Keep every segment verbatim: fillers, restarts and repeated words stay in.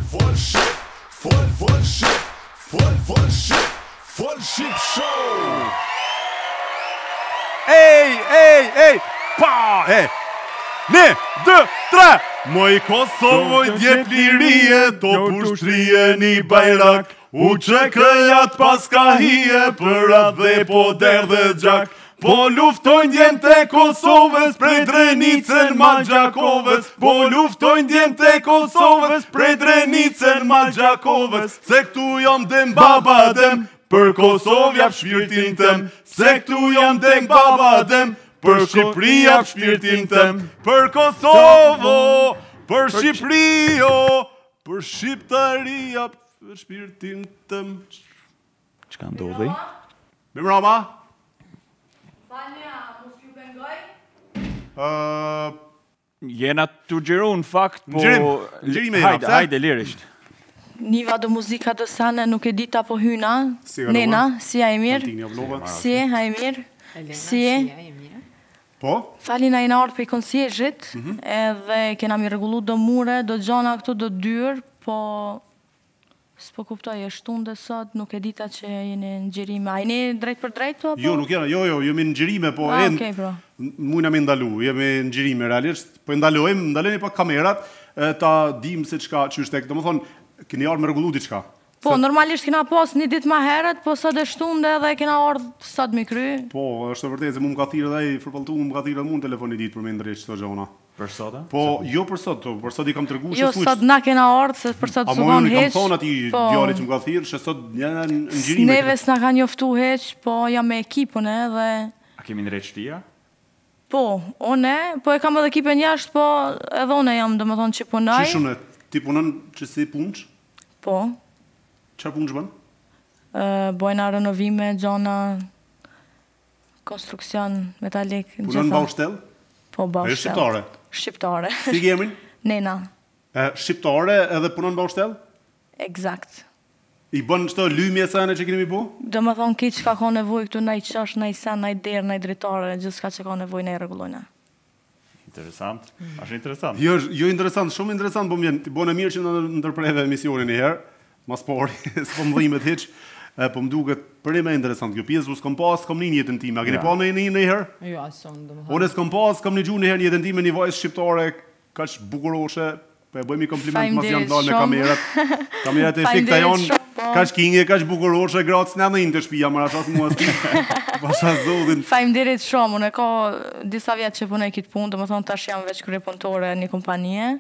Full ship, full, full ship, full, full ship, full ship show. Ej, ej, ej, pa, e. Ne, dë, tre. Moj Kosovoj djep lirie, to pushtrije një bajrak. U që këjat pas ka hije, për atë dhe po derdhe gjak. Po luftojnë djemë të Kosovës, prej Drenicën ma Gjakovës. Po luftojnë djemë të Kosovës, prej Drenicën ma Gjakovës. Se këtu jam dem baba dem, për Kosovë jap shpirtin tëm. Se këtu jam dem baba dem, për Shqipëri jap shpirtin tëm. Për Kosovo, për Shqipërio, për Shqiptari jap shpirtin tëm. Çka ndodhi? Mirëmbrëma. Falja, mos ju pengoj? Uh, Jena të gjiru në fakt, po... Gjirim, gjirime jena, hajde, pse? hajde, lirisht. Niva do muzika do sane, nuk e dita po hyna. Si ka Nena, doma? si a e mirë? Antini Avlova. Si, a e mirë? Si e? Po? Falina i në ardhë për konsjezhit, edhe kena mi regullu do mure, do gjona këtu, do dyrë, po... S'po kuptoj, e shtunde sot, nuk e dita që jeni në gjirime. A jeni drejt për drejt, apo? Jo, nuk jena, jo, jo, jemi në gjirime, po Ah, e okej, bro. mujna me ndalu, jemi në gjirime realisht, po e ndalojmë, ndalojmë pa kamerat, e, ta dim se çka qyshtek, do më thonë, keni ardhë me rregullu diçka. Po, normalisht kena pas një ditë ma herët, po sot e shtunde edhe kena ardhë sot mi kry. Po, është e vërtetë se mu më ka thirrë dhe ai fërbaltu më ka thirrë mu në telefoni ditë për me ndrejtë çdo gjona. Për sota? Po, jo për sot, to, për sot i kam treguar Jo, se sot na kena ardhë, se për sot A s'u më kanë unë i kam heq. thonë ati po, djalit që më ka thirrë, se sot janë në gjirime. Neve s'na ka njoftu heq, po jam me ekipën e dhe... A kemi në reqtia? Po, one, po e kam edhe ekipën jashtë, po edhe one jam, do më thonë që punoj. Që shumë, ti punon që si punç? Po, Çfarë punç bën? e, bojna renovime, gjona, konstruksion, metalik, Punon baushtell? Po, baushtel. Është shqiptare? Shqiptare. Si ke emrin? Nena, E, shqiptare edhe punon baushtell? exact. I bën çto lymje sane që keni mi bu? Do më thonë ki që ka ka nevoj këtu, na i qash, na i sen, na i derë, na i dritare, gjithë ka që ka nevoj, na i regullojna. Interesant. Ashtë interesant. Jo, jo interesant, shumë interesant, po më vjen. Ti bën e mirë që në ndërpreve emisionin një herë, mas pori, s'po më dhimet hiç. E, po më duket për më interesant kjo pjesë, s'kam pas, s'kam një jetën time. A keni Ja. pa në një një herë? Jo, ason, do më Unë s'kam pas, kam një gjuhë një herë një jetën time një vajzë shqiptare, kaq bukuroshe, po e bëjmë i kompliment mas janë Faleminderit dalë me shumë. kamerat. Kamerat e fikta Faleminderit janë shumë, po. kaq kinge, kaq bukuroshe, gratë s'na në të shtëpia, më rashas mua sti. Pasha zodin. Faleminderit shumë, unë e ka disa vjetë që punoj këtë punë, do më thonë tash jam veç kryepunëtore në një kompanie.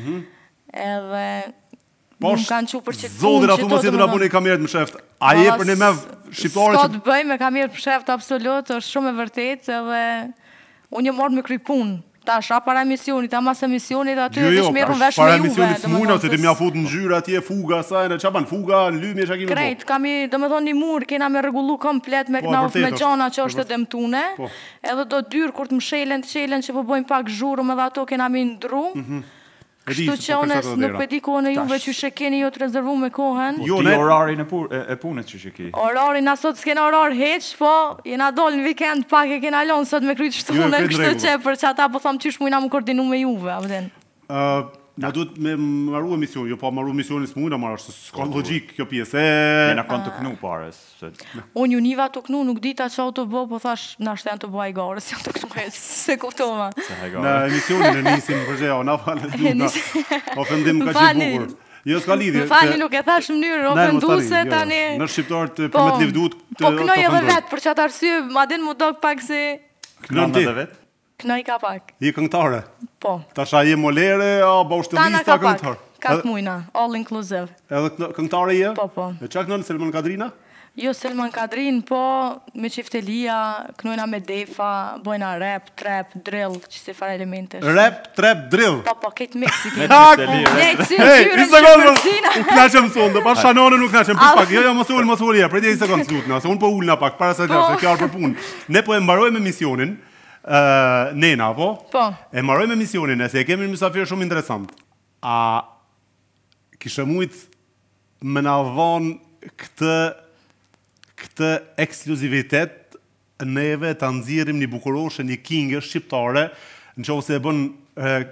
Edhe Po më kanë qu për që të zodin punë ato që mos to, jetu do na më bune thonë. kamerat më sheft. A je për ne me shqiptare S'ka që të bëj me kamerë për sheft absolut, është shumë e vërtet, edhe unë jë marrë me kry punë. Tash, a para emisionit, a mas emisionit, aty Jo, e jo, kish merrun tash, vesh me para juve. emisionit do më s'mujna, thonë, se ti se mja fut në ngjyrë atje, fuga, sajnë, qa ban, fuga, lymi, qa kemi po. Krejt, kami, do me thonë një mur, kena me regullu komplet me Po, knauf vërtet me është, gjana që e është vërtet. e demtune, Po. edhe do dyrë kur të mshelen, të qelen që po bojmë pak zhurëm edhe ato kena mi ndru, E di, kështu se që po unë kërcet edhe nuk dera. pe di kohën e juve që she keni jo të rezervu me kohën. Jo, Ti ne- orarin e, pu e, e punët që që ki. Orari na sot s'kena orar heq, po jena dol në vikend pak e kena lonë sot me kryt Jo, shtunë, e krejt kështu rregull. që për që ata po thamë qysh mujna më koordinu me juve, apëten. Ë, na duhet me marru emision, jo pa marru emisionin s'mujna marrë, se s'ka logjik kjo pjesë. E Jena kanë të knu pares. Se... Unë ju niva të knu, nuk dita që auto bo, po thash, na shtë janë të bëj garës, janë të knu e se kuptova. Se në hajgare. emisionin e nisim për gjeo, na falë, du na ofendim ka që M'falni. bukur. Jo, s'ka lidhje. Më falni, se- nuk e thash në mënyrë Ne, mos ofenduese tani, jo, tani. Në shqiptarët të Po, për me të livdut të po knoj edhe ofendojnë. vetë, për qatë arsye, ma din mu dok pak se Knojnë Kënë ti, edhe vetë? knoj ka pak. je këngëtare. Po, Tash a je molere, a tana baushtëllista ka pak, këngëtar. katë mujna, all inclusive. Edhe kënë- këngëtare je? Po, po. E qa kënon Selman Kadrina? Jo Selman Kadrin, po me qiftelia, knojna me defa, bojna rap, trap, drill, që si fare elemente. Rap, trap, drill. Po, po, këtë mix i Me këtë. qyteli, Ne rap. i cyr, Hey, qyre një në sekundë, shqipërsina. u knaqëm sonde, pa shanone nuk knaqëm, Au. për pak, jo, jo, mos ullë, mos ullë, ja, prej një sekundë s'lutna, se unë po ullë na pak, para se të Po. se kjo arë për punë. Ne po e mbarojmë misionin, uh, Nena, po? Po. E mbarojmë misionin, e se e kemi një mysafir shumë interesant. A kishe mujt me na dhonë këtë, këtë ekskluzivitet neve të nxjerrim një bukuroshe, një kingë shqiptare, në qovë se e bën e,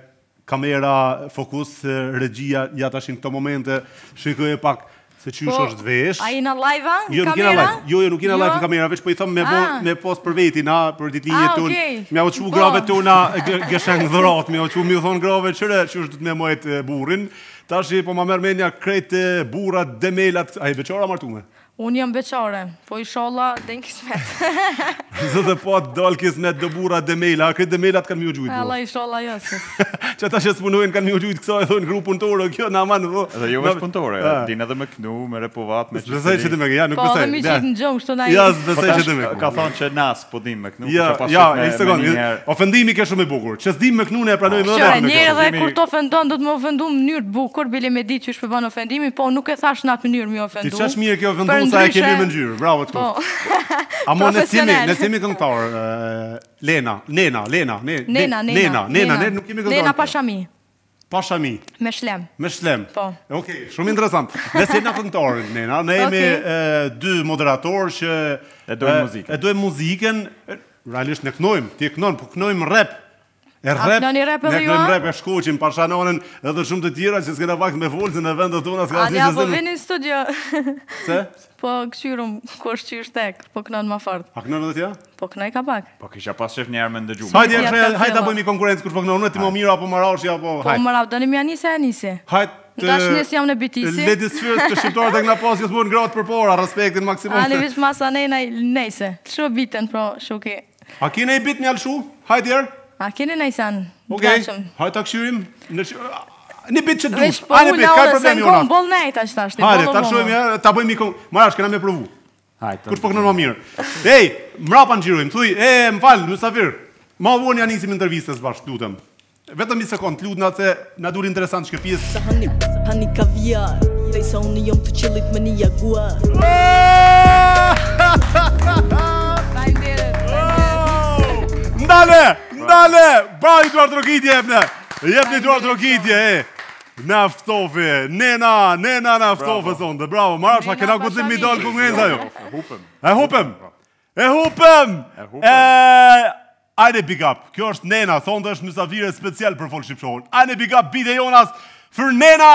kamera, fokus, regjia, ja tash në këto momente, shikoj pak se qysh është vesh. A jena live-a? Jo, nuk jena live. Jo, jo, nuk jena live në kamera, veç po i thëm me bo, me post për veti, na, për ditëlindjen Ah, tonë. okay. Mja u çu grave tona, gëshën dhurat, mja u çu më thon grave çre, çu është me mojt burrin. Tash po ma merr mendja krejt burrat, demelat, ai beçora martume. Unë jam beqare, po inshallah den kismet. Zëtë po dal kismet do burra demela, këtë demelat kanë më u gjujt. Allah inshallah jo. Që ata që s'punojnë kanë më u gjujt kësaj thonë grup punëtor, kjo na aman. Edhe jo vetë punëtore, din edhe me knu, me repovat, me çfarë. Besoj që të më, ja, nuk besoj. Po, besoj. më qit në gjong, kështu na. Ja, besoj që të më. Ka thonë që nas po dim me knu, ja, pas ja, një sekond. Ofendimi ke shumë i bukur. Që s'dim me knun e pranoj më vetë. Njëherë edhe kur të ofendon do të më ofendu në mënyrë të bukur, bile me ditë që është bën ofendimin, po nuk e thash në atë mënyrë më ofendu. Ti çash mirë kjo ofendu sa e kemi më ngjyrë. Bravo të Po. A mo ne simi, ne simi këngëtar, Lena, Nena, Lena, ne, Nena, Nena, Nena, ne nuk kemi këngëtar. Lena Pashami. Pashami. Me shlem. Me shlem. Po. Okej, shumë interesant. Ne si na këngëtar, Nena, ne jemi dy moderatorë që e dojmë muzikën. E dojmë muzikën, realisht ne knojmë, ti e knon, po knojmë rap. E rap, ne knojmë rap e shkoqim, Pashanonën edhe shumë të tjera që s'kena vakt me volzën e vendet tona s'ka asnjë gjë. A po vini në studio. Se? Po këshyrum, kur shqyr tek, po kënon më fort. A kënon edhe tja? Po kënoj ka pak. Po kisha pas shef një herë me ndëgjuar. Hajde, hajde ta bëjmë konkurrencë kush po kënon, unë ti më mirë apo Marashi apo hajde. Po Marash, doni më anise e nisi. Hajde. Tash nes jam në bitisi. Ladies first, të shqiptarët e këna pas që s'bën gratë përpara, respektin maksimum. Ani veç masa nena nejse. Çu bitën pro, shuki. A keni bit më alshu? Hajde herë. A keni nejsan? Okej. Hajde ta kshyrim. Një bit që dush. A një bit, ka problemi unë. Bol nejt ashtë ashtë. Hajde, ta shojmë ja, ta bëjmë i kong... Marash, këna me provu. Hajde. Kush po kënon më mirë. Ej, mrapa nxirojmë. Thuj, e, më fal, mysafir. Ma vuani ja nisim intervistës bashkë, lutem. Vetëm një sekond, lutem se na duri interesant shkëpjes. Sa hani, hani kaviar. Dhe sa unë jam të qëllit me një jaguar. Ndale, ndale, bravo Eduard Rogitje jepne. Jepne Eduard Rogitje, e. Naftofe, nena, nena naftofe sonde. Bravo, Marash, a kena gudzim mi dalë konkurenca jo? E hupëm. E hupëm. E hupëm. E hupëm. Ajde big up. Kjo është Nena, sonde është mysafire special për Folk Ship Show. Ajde big up, bide Jonas for Nena.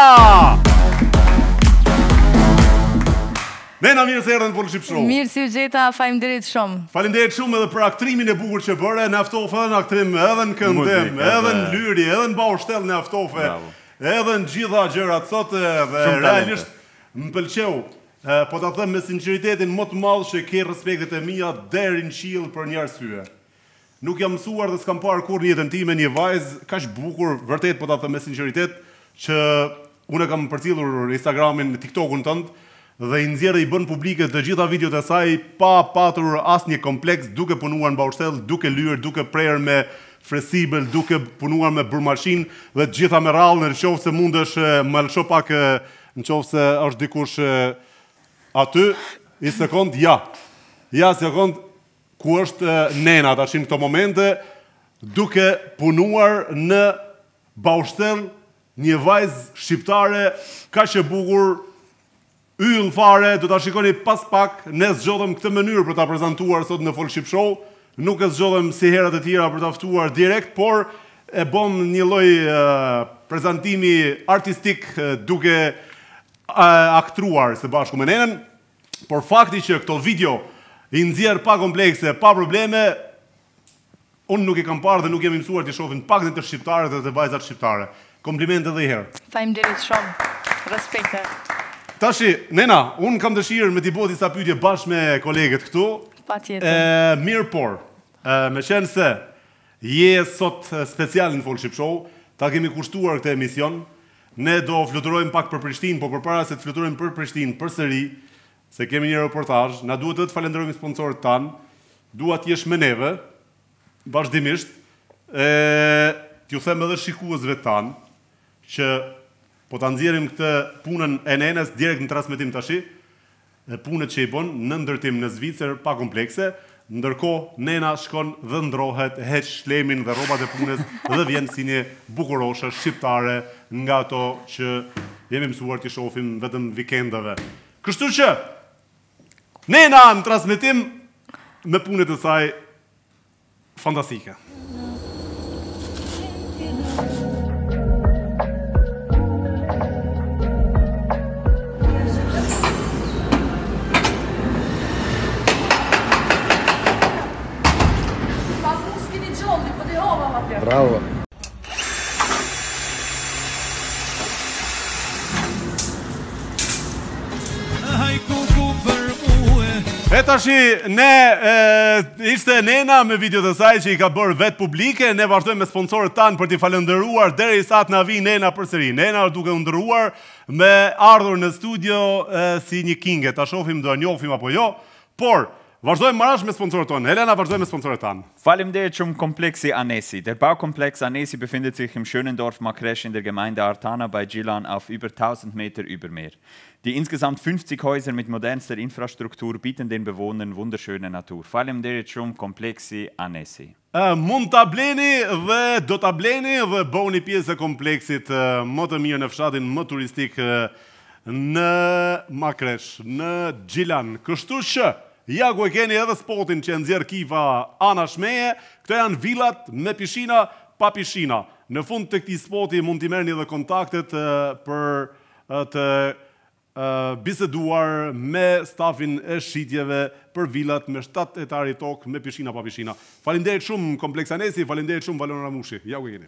Nena, mirë se erdhe në Folk Ship Show. Mirë si u gjeta, faleminderit shumë. Faleminderit shumë edhe për aktrimin e bukur që bëre, naftofe edhe në aktrim, edhe në këndem, edhe në lyri, edhe në baushtel naftofe, edhe në gjitha gjërat sot dhe realisht më pëlqeu. Po ta them me sinqeritetin më të madh që ke respektet e mia deri në qiell për një arsye. Nuk jam mësuar dhe s'kam parë kur në jetën time një vajzë kaq bukur, vërtet po ta them me sinqeritet, që unë kam përcjellur Instagramin, TikTokun tënd dhe i nxjerr dhe i bën publike të gjitha videot e saj pa patur asnjë kompleks, duke punuar në baushtel, duke lyer, duke prerë me fleksibël, duke punuar me burmashin dhe të gjitha me rallë, nëse mundesh më lësho pak nëse është dikush aty, një sekond, ja. Ja, sekond, ku është Nena tash në këto momente, duke punuar në baushtel një vajzë shqiptare kaq e bukur, yll fare, do ta shikoni pas pak, ne zgjodhem këtë mënyrë për ta prezantuar sot në Folk Ship Show, nuk e zgjodhem si herët e tjera për ta ftuar direkt, por e bëm një lloj prezantimi artistik duke aktruar së bashku me Nenën, por fakti që këto video i nxjerr pa komplekse, pa probleme, unë nuk i kam parë dhe nuk jam i mësuar të shohin pak të shqiptarët dhe të vajzat shqiptare. Komplimente edhe herë. Faleminderit shumë. Respekte. Tashi, Nena, unë kam dëshirë me t'i bëti disa pyetje bashkë me kolegët këtu. Patjetër. Mirë por, me qenë se je sot special në Folk Ship Show, ta kemi kushtuar këtë emision, ne do fluturojmë pak për Prishtinë, po përpara se të fluturojmë për Prishtinë përsëri, se kemi një reportazh, na duhet të të falenderojmë sponsorët tanë, dua t'jesh me neve, vazhdimisht, t'ju them edhe shikuesve tanë, që po ta nxjerrim këtë punën e Nenës direkt në transmetim tashi, punët që i bën në ndërtim në Zvicër pa komplekse, ndërkohë Nena shkon dhe ndrohet, heq shlemin dhe rrobat e punës dhe vjen si një bukuroshe shqiptare nga ato që jemi mësuar t'i shohim vetëm vikendave. Kështu që Nena në transmetim me punët e saj fantastike. Bravo. E tashi, ne e, ishte Nena me videot e saj që i ka bërë vetë publike, ne vazhdojmë me sponsorët tanë për t'i falendëruar deri sa të na vi Nena përsëri. Nena duke u ndëruar me ardhur në studio e, si një kinge, ta shohim do e njohim apo jo, por vazhdojmë marrësh me sponsorët tonë. Helena, vazhdojmë me sponsorët tanë. Faleminderit shumë Komplexi Anesi. Der Baukomplex Anesi befindet sich im Schönendorf Makresch in der Gemeinde Artana bei Gilan auf über tausend Meter über Meer. Die insgesamt fünfzig Häuser mit modernster Infrastruktur bieten den Bewohnern wunderschöne Natur. Faleminderit shumë Komplexi Anesi. Uh, mund ta bleni dhe do ta bleni dhe bëni pjesë e kompleksit uh, më të mirë në fshatin më turistik uh, në Makresh, në Gjilan. Kështu që ja ku e keni edhe spotin që nxjerr Kifa Ana Shmeje, këto janë villat me pishina, pa pishina. Në fund të këtij spoti mund t'i merrni edhe kontaktet uh, për uh, të Uh, biseduar me stafin e shitjeve për villat me shtatë etari tokë me pishina pa pishina. Faleminderit shumë Kompleks Anesi, faleminderit shumë Valon Ramushi. Ja ku e keni.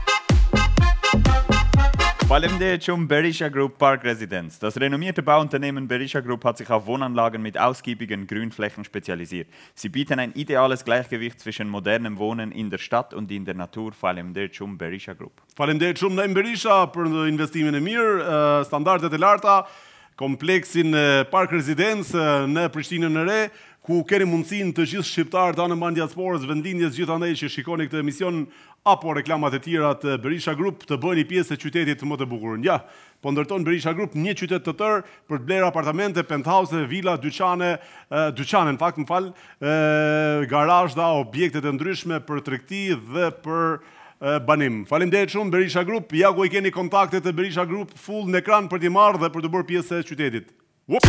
Faleminderit schon Berisha Group Park Residenz. Das renommierte Bauunternehmen Berisha Group hat sich auf Wohnanlagen mit ausgiebigen Grünflächen spezialisiert. Sie bieten ein ideales Gleichgewicht zwischen modernem Wohnen in der Stadt und in der Natur. Faleminderit schon Berisha Group. Faleminderit shumë ndaj Berisha për investimin e mirë, standardet e larta, kompleksin Park Residenz në Prishtinën e Re, ku keni mundësinë të gjithë shqiptarët anë mban diasporës, vendindjes gjithandaj që shikoni këtë emision apo reklamat e tjera të Berisha Group të bëni pjesë e qytetit më të bukur. Ja, po ndërton Berisha Group një qytet të tërë për të blerë apartamente, penthouse, villa, dyqane, dyqane në fakt më fal, garazha, objekte të ndryshme për tregti dhe për banim. Faleminderit shumë Berisha Group. Ja ku i keni kontaktet e Berisha Group full në ekran për t'i marrë dhe për të bërë pjesë e qytetit. Whoop.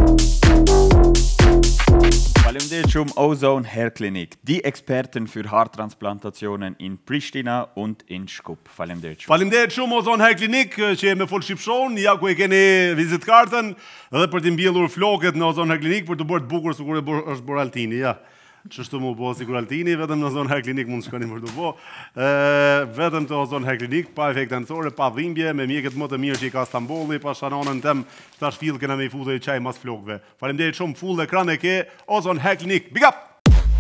Faleminderit shumë Ozone Hair Clinic, die Experten für Haartransplantationen in Pristina und in Shkup. Faleminderit shumë. Faleminderit shumë Ozone Hair Clinic që e me full ship show. Ja ku e keni vizitkartën dhe për t'i mbjellur floket në Ozone Hair Clinic për të bërë të bukur sikur është bërë Altini. Ja. Qështu mu bo sikur Altini, vetëm në Ozone Hair Clinic mund të shkoni për të bo. E, vetëm të Ozone Hair Clinic, pa efekte nësore, pa dhimbje, me mjeket më të mirë që i ka Stambolli, pa shanonën tem, ta shfil këna me i futë i qaj mas flokve. Faleminderit shumë, full ekran e ke Ozone Hair Clinic. Big up!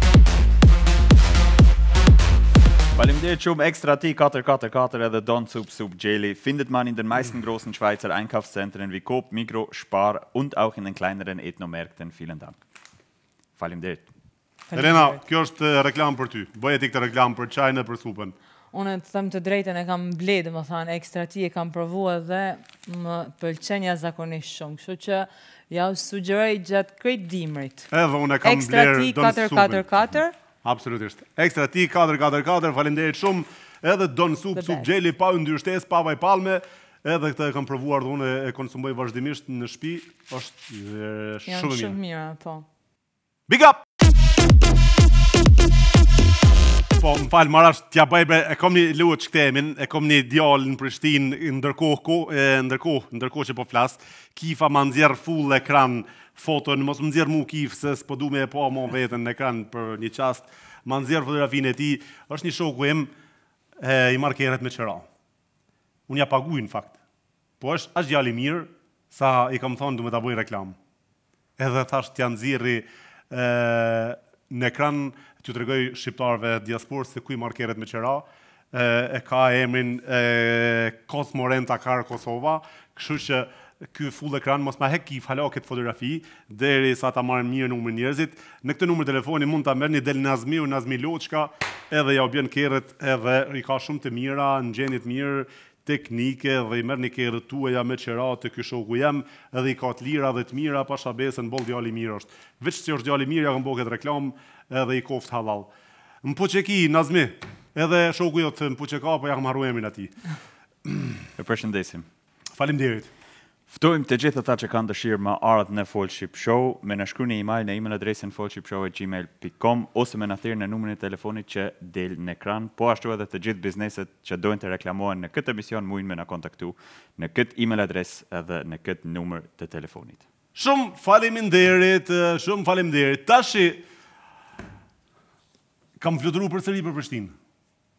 Faleminderit shumë Extra T vier vier vier edhe Don Soup Soup Jelly findet man in den meisten großen Schweizer Einkaufszentren wie Coop, Migros, Spar und auch in den kleineren Ethnomärkten. Vielen Dank. Faleminderit. Helena, kjo është reklam për ty. Bëje ti këtë reklam për çajin e për supën. Unë të them të drejtën e kam bledë, më thanë, Extra T e kam provuar dhe më pëlqenja zakonisht shumë. Kështu që ja u sugjeroj gjatë krejt dimrit. Edhe unë e kam blerë Don Extra T katër katër katër. Absolutisht. Extra T katër katër katër, faleminderit shumë. Edhe Don Soup Soup Jelly pa yndyrë shtesë, pa vaj palme. Edhe këtë e kam provuar dhe unë e konsumoj vazhdimisht në shtëpi. Është shumë mirë. Janë shumë mirë, po. Big up! Po, më falë, Marash, t'ja bëjbre, e kom një luët që këtemin, e kom një djallë në Prishtinë, ndërkohë, ndërkohë, ndërkohë që po flasë, Kifa ma nxjerë full ekran foton, mos më nxjerë mu Kif, se s'po du me e po mo vetën në ekran për një qast, ma nxjerë fotografin e ti, është një shoku im, i marrë keret me qëra. Unë ja paguj në fakt, po është është djalli mirë, sa i kam thonë du me ta bëj reklam. Edhe thash t'ja nxjerri në ekran, që të regoj shqiptarve diasporës se kuj markeret me qera, e ka emrin Cosmo Renta Car Kosova, kështu që ky full ekran mos ma hek Kif hala këtë fotografi, deri sa ta marrën mirë numër njerëzit. Në këtë numër telefoni mund ta merrni del Nazmi u Nazmi Loçka, edhe ja u bjen kerret, edhe i ka shumë të mira, në gjendje të mirë, teknike, dhe i merrni kerret tuaja me qera të ky shoku jam, edhe i ka të lira dhe të mira, pa shabesën, boll djali mirë është. Veç që është djali mirë, ja kam bërë këtë reklam, edhe i koft halal. Më puqeki, Nazmi, edhe shoku jotë më puqeka, po ja kam harru emrin ati. E përshëndesim. Faleminderit. Ftojmë të gjithë ata që kanë dëshirë më ardhë në Folship Show, me në shkruani një email në email adresin folshipshow at gmail dot com ose me në thirrë në numrin e telefonit që del në ekran, po ashtu edhe të gjithë bizneset që dojnë të reklamohen në këtë emision mujnë me në kontaktu në këtë email adres edhe në këtë numër të telefonit. Shumë faleminderit, shumë faleminderit. Tashi kam fluturu përsëri për Prishtinë.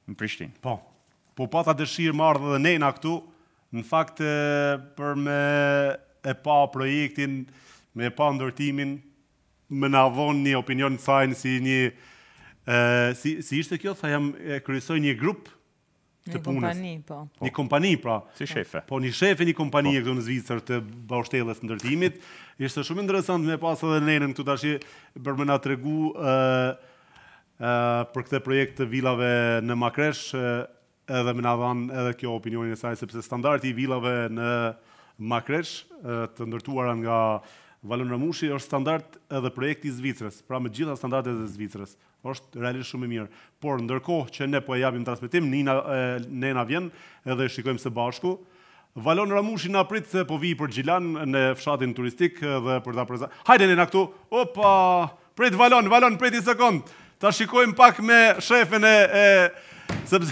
në Prishtinë. Po, po pata dëshirë më ardhe dhe nena këtu, në fakt e, për me e pa projektin, me e pa ndërtimin, me na vonë një opinion të sajnë si një, e, si, si ishte kjo, tha jam e kryesoj një grup të Një punës. kompani, po. Një kompani, pra. Si shefe. Po, një shefe një kompanie këtu në Zvicër të baushtelës ndërtimit. Ishte shumë interesant me pas edhe nenën këtu tash për më na tregu ë ë për këtë projekt të villave në Makresh, ë, edhe më na dhanë edhe kjo opinionin e saj sepse standardi i villave në Makresh ë, të ndërtuara nga Valon Ramushi është standard edhe projekti i Zvicrës, pra me gjitha standardet e Zvicrës. Është realisht shumë i mirë. Por ndërkohë që ne po e japim transmetim, Nina e, nena vjen edhe e shikojmë së bashku. Valon Ramushi na prit se po vi për Gjilan në fshatin turistik dhe për ta prezantuar. Hajde nena këtu. Opa! Prit Valon, Valon, prit një sekond. Ta shikojmë pak me shefen e, e sepse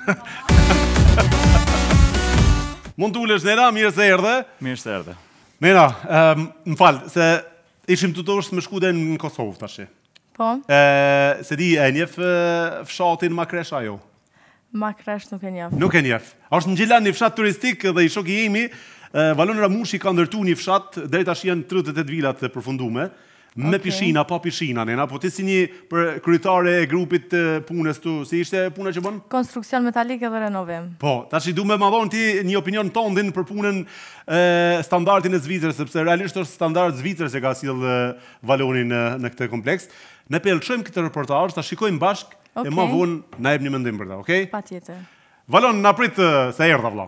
Mund të ulesh nena, mirë se erdhe. Mirë se erdhe. Nena, um, më falë, se ishim të të është me shkude në Kosovë, tashi. Po, E, se di, e njef e, fshatin Makresh ajo? Makresh nuk e njef. Nuk e njef. Është në Gjilan një fshat turistik dhe i shoki jemi, e, Valon Ramushi ka ndërtu një fshat, drejt tash janë tridhjetë e tetë vilat të përfundume, me Okej. pishina, pa pishina, nena, po ti si një për kryetare e grupit të punës tu, si ishte puna që bën? Konstruksion metalik edhe renovim. Po, tash i du me ma dhonë ti një opinion tondin për punën e, standardin e Zvicrës, sepse realisht është standard Zvicrës që ka sill e, Valonin në, në këtë kompleks. Ne pelçojmë këtë reportazh, ta shikojmë bashk e Okej. më vonë na jep një mendim për ta, okay? Pa tjetër. Valon, na prit e, se erdha vlla.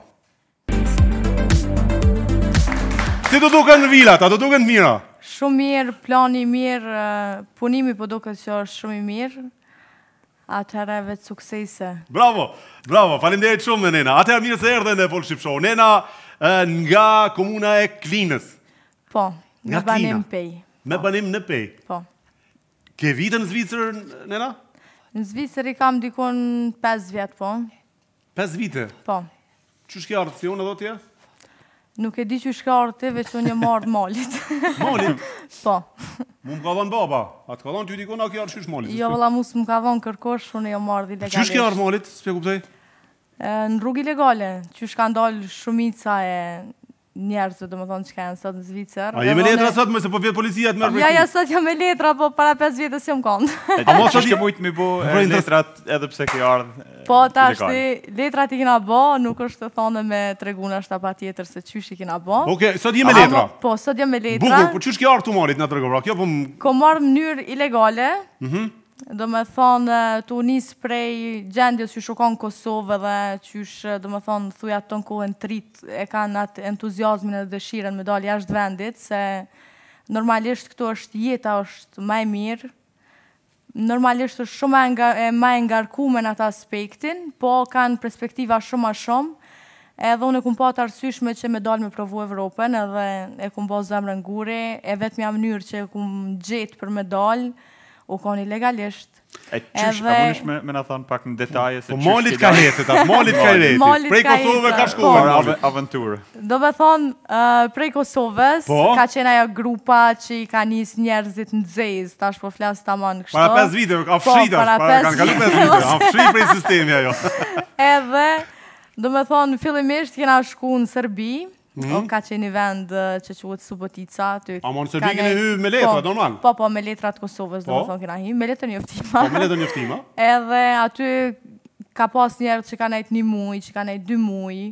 Si do duken në vilat, a do duken të mira? Shumë mirë, plani mirë, eh, punimi po duket që është shumë i mirë. Atëherë vetë suksese. Bravo, bravo, faleminderit shumë nena. Atëherë mirë se erdhe në Folship Show. Nena e, nga komuna e Klinës, Po, Nga në banim Klina. pej. me banim në Pej. Po. Ke vite në Zvicër, nena? Në Zvicër i kam dikon pesë vjet, po. pesë vite. Po. Qysh ke ardhur si unë do t'ja? Nuk e di që shkarë ti, veç unë e marrë malit. Molit. Po. Mu më ka dhënë baba. A të ka dhënë ty dikon a ke ardhur qysh molit? Jo, vëlla mus më ka dhonë kërkosh, unë e jo marrë Qysh ke ardhur ilegalisht. molit? S'pe kuptoj. E, Në rrugë ilegale, që shka ndalë shumica e njerëzve, do më thonë që ka janë sot në Zvicër. A je me letra sot më se po vjet policia të merr Ja, ja, prej. sot jam me letra, po para pesë vjetës jam konë. A mos mos e di- është mujt mi bo e, Vërejnë të- letrat edhe pse ke ardhë. e, Po, tash ilegal. ti, letrat i kina bo, nuk është të thonë me treguna shta pa tjetër se qysh i kina bo. Okej, sot je me Ama- letra. Po, sot jam me letra. Bukur, po qysh ke ardhur tu molit na trego, pra kjo po m- Ko marrë mënyrë ilegale, Mhm. do me thonë të unis prej gjendjes që shukon Kosovë dhe qysh, do me thonë, thuja të tonë kohën trit, e kanë atë entuziasmin e dëshiren me dalë jashtë vendit, se normalisht këtu është jeta është më e mirë, normalisht është shumë e nga- e më e ngarkuar në atë aspektin, po kanë perspektiva shumë ma shumë, edhe unë e kum pa të arsyeshme që me dalë me provu Evropën, edhe e kum bo zemrën guri, e vetëmja mënyrë që e kum gjetë për me dalë, u konë ilegalisht. E qysh, Edhe- a mundesh me, me na thonë pak në detaje se Po qysh molit ke ka dalë? hetë, ta, molit ka reti. Molit Prej ka Kosovë hetë, ka po. shkuar Por molit. ave- aventurë. Do me thonë, uh, prej Kosovës, Po. ka qenë ajo grupa që i ka nis njerëzit në dzez, tash po flasë tamam kështu. Para pesë vite, ka Po, fshita, para para pesë kanë kalu pesë vite, vite, mos- kanë fshi prej sistemi ajo. Edhe, do me thonë, fillimisht kena shku në Serbi, Mhm. o ka qenë një vend uh, që quhet Subotica. aty A, mo, në Serbi ka keni nejt- hy me letra, po, normal? Po, po, me letrat Kosovës, do Po. me thonë kena hy, me letrën njoftima. Po me letë njoftima. Edhe aty ka pas njerë që ka nejt një muj, që ka nejt dy muj.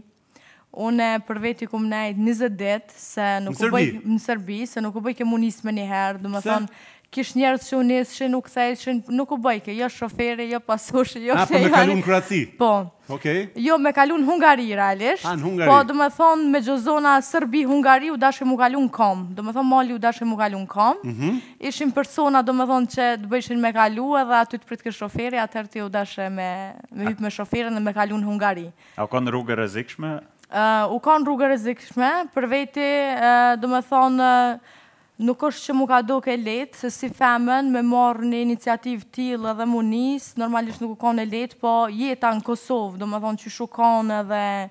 Une për veti kum nejt njëzet dit, se nuk Në u bëj Serbi? në Serbi, se nuk u bëj ke mu nis me një herë, do me Pse? thonë, kish njerës që u nisë, nuk thejshin, nuk u bëj ke, jo shoferi, jo pasushi, jo A, po me kalu në Kroaci. Po, Okej. jo me kalu në Hungari realisht. A, në Hungari. Po, do me thonë, me gjozona Serbi-Hungari u dashke mu kalu në kom. Do me thonë, mali u dashke mu kalu në kom. Mhm. Ishim persona, do me thonë, që të bëjshin me kalu edhe aty të pritke shoferi, atëherë ti u dashke me, me hyp me shoferin dhe me kalu në Hungari. A ka në rrugë rrezikshme? Uh, u kanë rrugë rrezikshme, për veti, uh, do me thonë, uh, nuk është që mu ka do ke letë, se si femën me marrë një iniciativë tillë edhe mu nisë, normalisht nuk u kanë e letë, po jeta në Kosovë, do me thonë që shu kanë edhe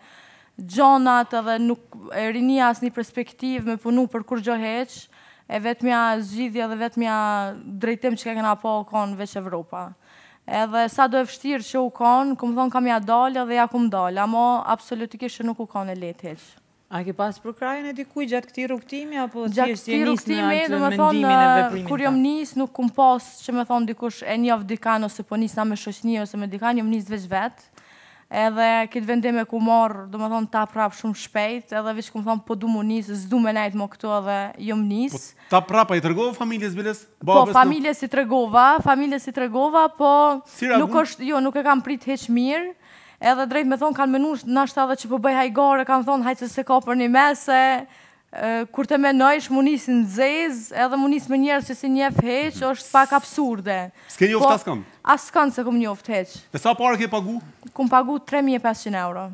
gjonat edhe nuk e rinia as një perspektivë me punu për kur gjo heq, e vetëmja zgjidhja dhe vetëmja drejtim që ka kena po kanë veç Evropa. Edhe sa do e vështirë që u kanë, ku më thonë kam ja dalë dhe ja kum dalë, ama absolutikisht që nuk u kanë e letë heq. A ke pas për krajën e dikuj gjatë këtij rrugtimi apo Gjatë thjesht këtij je nis në rrugtimi, atë do me mendimin e thonë, veprimin? kur jam nis, nuk kum pas që me thonë dikush e njoh dikan ose po nisna me shoqëni ose me dikan, jam nis veç vet. Edhe këtë vendime ku marr, do me thonë ta prap shumë shpejt, edhe veç ku më thonë po du mu nis, s'du me nejt më këtu edhe jam nis. Po ta prapa i tregova familjes biles? Po, familje si tregova, familje si tregova, po Si nuk është, jo, nuk e kam prit heq mirë. Edhe drejt me thonë kanë menu nashta edhe që po bëj hajgare, kanë thonë hajtë se ka për një mese, kur të menojsh mu nisin zez, edhe mu nis me njerës që si njef heq, është pak absurde. S'ke njoft askën? Askën se kum njoft heq. Dhe sa parë ke pagu? Kum pagu tre mijë e pesëqind euro.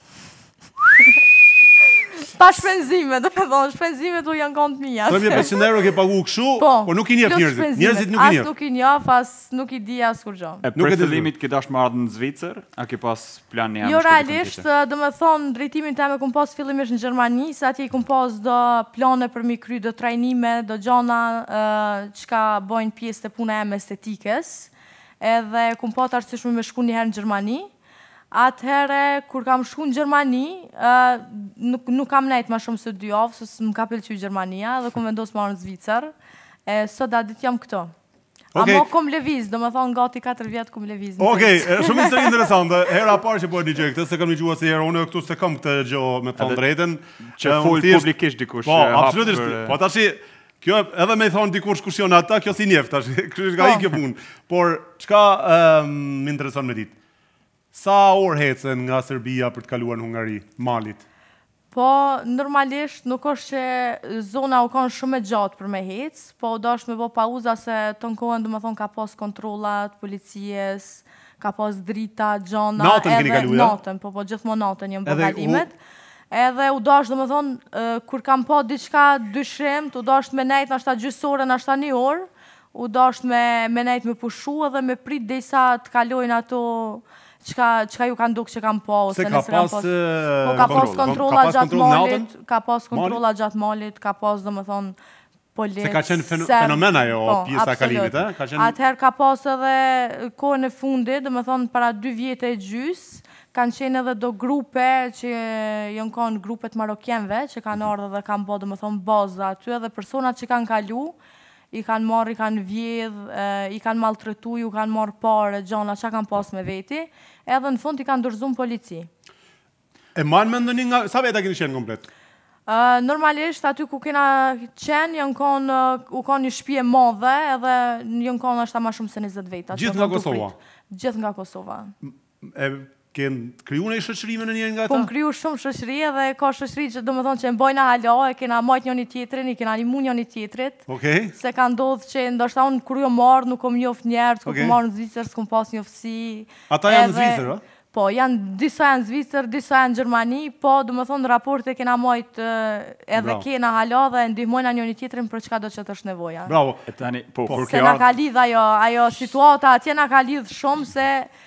Pa shpenzime, do me thonë, shpenzimet u janë kontë mija. tre mijë e pesëqind euro ke pagu kështu, po nuk i njef njerëzit. Njerëzit nuk i As njef. nuk i njef, as nuk i di as kur gjo. E për fillimit ke dash më ardhë në Zvicër, a ke pas plan një Jo, realisht, do me thonë, drejtimin të me kum pas fillimisht në Gjermani, se atje i kum pas do plane për mi kry, do trajnime, do gjana qka bojnë pjesë të puna e me estetikës, edhe kum pa të arsyshme me shku njëherë në Gjermani. Atëhere, kur kam shku në Gjermani, nuk, nuk kam nejtë ma shumë se dy javë, se më ka pëlqy Gjermania, dhe kum vendos marrë në Zvicër. E, sot da dit jam këto. Okay. Amo kom leviz, do me thonë gati katër vjetë kom leviz. Okej, okay, shumë histori interesante. Hera parë që po e një gjë këtë, se kam një gjua se herë unë këtu se kam këtë gjë me thonë drejten. Që full publikisht dikush. Po, absolutisht. Po tashi, kjo edhe me thonë dikush kush janë ata, kjo si njef tash, kështu ka i kjo punë. Por çka më intereson me ditë? Sa orë hecen nga Serbia për të kaluar në Hungari, malit? Po, normalisht nuk është që zona u kanë shumë e gjatë për me hec, po u dash me bo pauza se të në kohën, do me thonë, ka pas kontrollat, policijes, ka pas drita, gjana, natën keni kalu, ja? Natën, po, po, gjithmo natën jëmë për kalimet. Edhe u dash, do me thonë, kur kam pa diçka dyshim, u dash me nejt në ashta gjysore, në ashta një orë, u dash me, me nejt me pushu edhe me prit dhe sa të kalojnë ato Qka, qka ju kanë dukë që kam po, ose nëse kam pas... Po ka pas kontrola gjatë malit, ka pas kontrola gjatë malit, ka pas, do më thonë, policë... Se ka qenë fenomena jo pjesa kalimit, e? Atëherë ka pas edhe kohën e fundit, do më thonë, para dy vjetë e gjys, kanë qenë edhe do grupe që jënë konë grupet marokjenve, që kanë ardhë dhe kanë bo, do më thonë, baza aty, edhe personat që kanë kalu, i kanë marrë, i kanë vjedh, i kanë maltretu, i kanë marrë pare, gjana, që kanë pas me veti, edhe në fund i kanë dërzuar polici. E manë me ndëni nga... Sa veta keni qenë komplet? Uh, normalisht, aty ku kena qenë, jënë konë, u konë një shpje madhe, edhe jënë konë është ta ma shumë se njëzet veta. Gjithë nga Kosova? Gjithë nga Kosova. E kenë kryu në i shëqërime në njërë nga ta? Po më kryu shumë shëqëri, edhe ka shëqëri që do me thonë që e mbojna hala, e kena majt njën i tjetrin, i kena limu njën i tjetrit. Okay. Se ka ndodhë që ndoshta unë kur jo marrë, nuk kom njoft njerë, kur okay. kom marrë në Zvicër, s'kom pas njoftësi. Ata janë në Zvicër, o? Po, janë, disa janë Zvicër, disa janë Gjermani, po, do me thonë, raporte kena majt edhe Bravo. Kena hala dhe ndihmojna njën i tjetrin për çka do që të është nevoja. Bravo. E tani, po, po. Se na ka lidh ajo, ajo situata, atje na ka lidh shumë se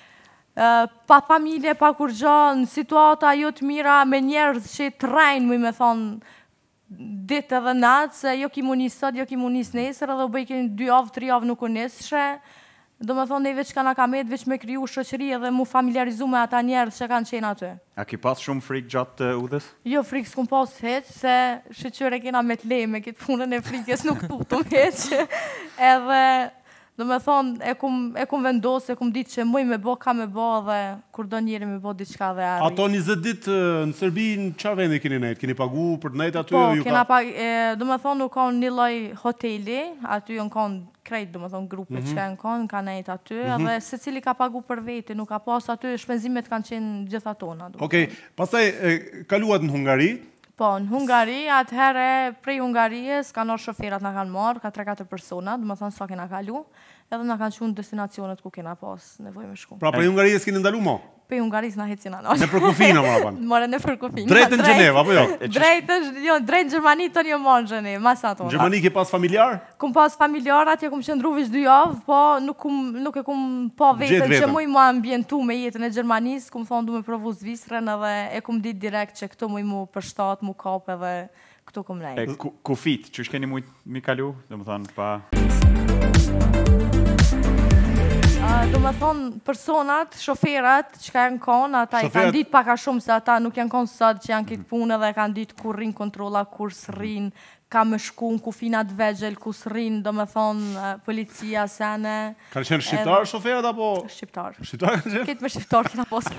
Uh, pa familje, pa kur gjo, në situata jo të mira me njerëz që të rajnë, mu i me thonë, ditë edhe natë, se jo ki mu njës sot, jo ki mu njës nesër, edhe u bëjkin dy avë, tri avë nuk u nesëshe, do me thonë, ne veç ka na ka met, veç me kriju shoqëri edhe mu familiarizu me ata njerëz që kanë qenë aty. A ki pas shumë frikë gjatë uh, udhës? Jo, frikë s'kum pas heq, se shqyre kena me të lej me këtë punën e frikës, nuk tutum heq, edhe... Do me thonë, e kum, e kum vendosë, e kum ditë që muj me bo, ka me bo, dhe kur do njeri me bo diçka dhe arri. Ato njëzet ditë në Serbi, në qa vende keni nejtë? Keni pagu për të nejtë aty? Po, kena ka... pag... E, do me thonë, u konë një loj hoteli, aty ju në konë krejt, do me thonë, grupe mm -hmm. që në konë, ka nejtë aty, mm -hmm. edhe se cili ka pagu për veti, nuk ka pas aty, shpenzimet kanë qenë gjitha tona. Okej, okay. Pastaj, kaluat në Hungari? Po, në Hungari, atëhere prej Hungarijës, ka nërë shoferat në kanë marë, ka tre katër persona, do me thonë sa kena kalu, edhe në kanë qunë destinacionet ku kena pas nevoj me shku. Pra prej Hungarijës keni ndalu mo? Prej Hungarijës në hecina në. Në përkufina, më rapan? More në përkufina. Drejtë në Gjeneva, apo jo? Drejtë, jo, drejtë në Gjermani të një morë në Gjenevë, masa tonë. Në Gjermani ke pas familjar? Kum pas familjar, atje kum qëndru vish dy javë, po nuk, kum, nuk e kum pa vetën që muj mu ambientu me jetën e Gjermanisë, kum thonë du me provu Zvicrën edhe e kum dit direkt që këto muj mu përshtat, mu kap edhe këto kum nejtë. E kufit, që shkeni mujt mi kalu, dhe më thonë pa... Do me thonë, personat, shoferat që ka janë konë, ata i Shoferat- kanë ditë paka shumë se ata nuk janë konë sot që janë këtë punë dhe kanë ditë kur rinë kontrola, kur s'rinë, ka me shku në kufinat vegjel, ku s'rinë, do me thonë, eh, policia, sene, Kanë qenë shqiptarë shoferat apo... shqiptar. Shqiptarë kanë qenë? Këtë me shqiptar këna posë.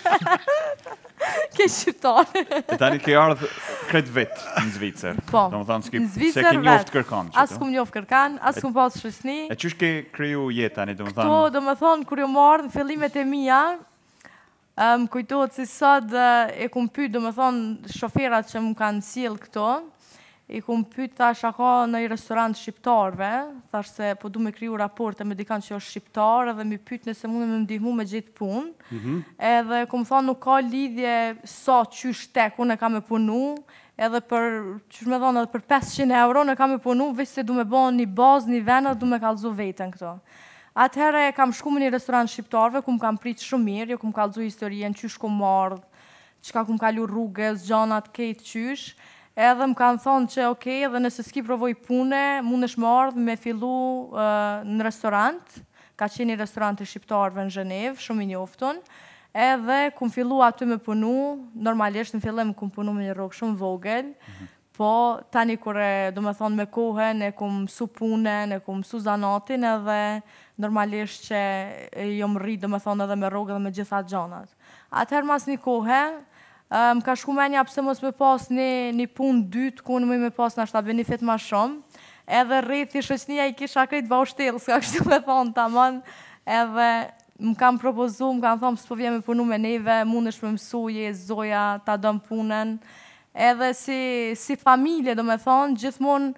Këtë shqiptar. E tani ke ardhë kretë vetë në Zvicër. Po, Do më thonë, s'ki, në se Zvicër ke njoftë vetë. kërkan. As kum njoftë kërkan, as kum pas shëshni. E qysh ke kriju jetë tani, do më To, thonë, do me thonë, kur jo marrë në fillimet e mija, më kujtohet si sot eh, e kum pyet, do me thonë, shoferat që më kanë sjell këto, i kum pyet, thash, a ka në i restorant shqiptarve, thash se po du me kriju raporte me dikan që është shqiptar, edhe mi pyet nëse mund me ndihmu me gjithë punë, edhe kum thonë nuk ka lidhje sa qysh tek, unë e kam e punu, edhe për, qysh me thonë, edhe për pesëqind euro në kam e punu, veç se du me bo një bazë, një venë, du me kalzu vetën këto. Atëherë kam shku me një restorant shqiptarve, ku më kam prit shumë mirë, jo ku më kalzu historien, qysh ku mardh, qka ku më kalu rrugës, gjanat, kejtë qysh, edhe më kanë thonë që okej, edhe nëse s'ki provoj pune, mund është më ardhë me fillu uh, në restorant, ka qenë një restorant e shqiptarve në Zhenevë, shumë i njoftun, edhe kum fillu aty me punu, normalisht në fillim kum punu me një rrugë shumë vogël, po tani kur e, do me thonë me kohën, e kum mësu punën, e kum mësu zanatin, edhe normalisht që e jom rrit, do me thonë edhe me rrugë dhe me gjitha gjanat. Atëherë mas një kohë, më ka shku menja pse mos me pas një, një punë dytë, ku në me pas në ashta benefit ma shumë, edhe rreth i shoqënia i kisha krejt baushtel, s'ka kështu me thonë tamam, edhe më kam propozu, më kam thonë, s'po vje me punu me neve, mund është me mësu, je zoja, ta dëm punën, edhe si, si familje, do me thonë, gjithmonë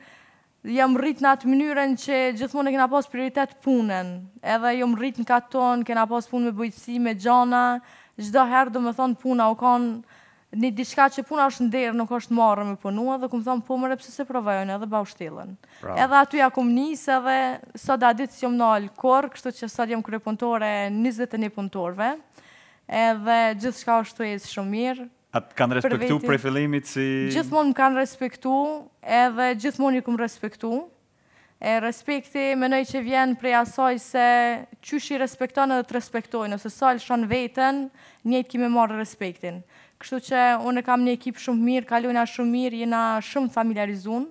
jam rrit në atë mënyrën që gjithmonë e kena pas prioritet punën, edhe jam rrit në katon, kena pas punë me bujqësi, me gjana, çdo herë do me thonë puna u kanë një diçka që puna është nderë, nuk është marrë me punua, dhe kum thonë po mëre pse se provojnë edhe baushtelën. Edhe aty ja kum nis edhe sot a ditë s'jom nal kur, kështu që sot jam kryepunëtore njëzet e një punëtorve, edhe gjithçka është të ecë shumë mirë. atë kanë respektu veti. prej fillimit si... Gjithmonë më kanë respektu, edhe gjithmonë i kum respektu. E respekti menoj që vjen prej asaj se qysh i respekton edhe të respektojnë, ose sa lëshon vetën, njëjtë kime marrë respektin. Kështu që unë kam një ekip shumë mirë, kalojna shumë mirë, jena shumë familiarizun,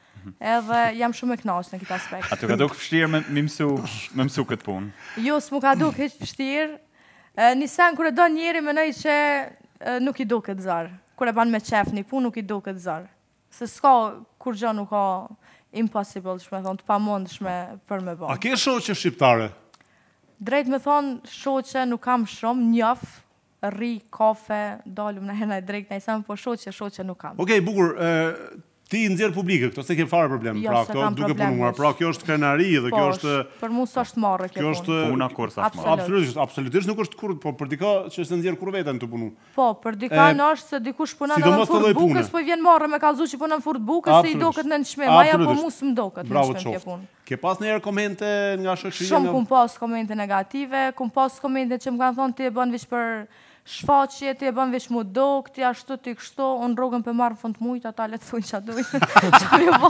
edhe jam shumë e knaqë në këtë aspekt. Aty ka duk vështirë me, me, mësu, me mësu këtë punë. Jo, s'mu ka duk heq vështirë. E, Një sen kër e do njeri menoj që e, nuk i do këtë zarë. Kër e ban me qef një punë, nuk i do këtë zarë. Se s'ka kur gjë nuk ka impossible, shme thonë, të pa mundshme për me bo. A ke shoqe shqiptare? Drejt me thonë, shoqe nuk kam shumë, njof, rri, kafe, dalum në hena e drejt, në isam, po shoqe, shoqe nuk kam. Okej, bukur, e, ti nxjerr publike, këto se ke fare problem, Jo, pra se këto kam duke problem, punuar, jo. pra kjo është krenari dhe Po, kjo është për mu s'është marrë kjo kjo punë. është Puna kur sa Absolut. shmarë. absolutisht, absolutisht nuk është kur, po për dika që se nxjerr kur veten të punu. Po, për dika E, në është se dikush punon edhe sidomos në furt të lloj pune. bukës, po i vjen marrë me kallzu që punon në furt bukës, se i do Absolutisht. këtë në nëshmim, aja po Absolutisht. mu s'm do këtë në Bravo të nëshmim kjo qoftë. punë. Ke pas ndonjëherë komente nga shoqëria? Shumë nga- kum pas komente negative, kum pas komente që më kanë thonë ti e bën veç për shfaqje, ti e bën veç mu do, ti ashtu, ti kështu, unë rrogën për marrë në fund mujt, ata le të thunë që dujnë. Që mi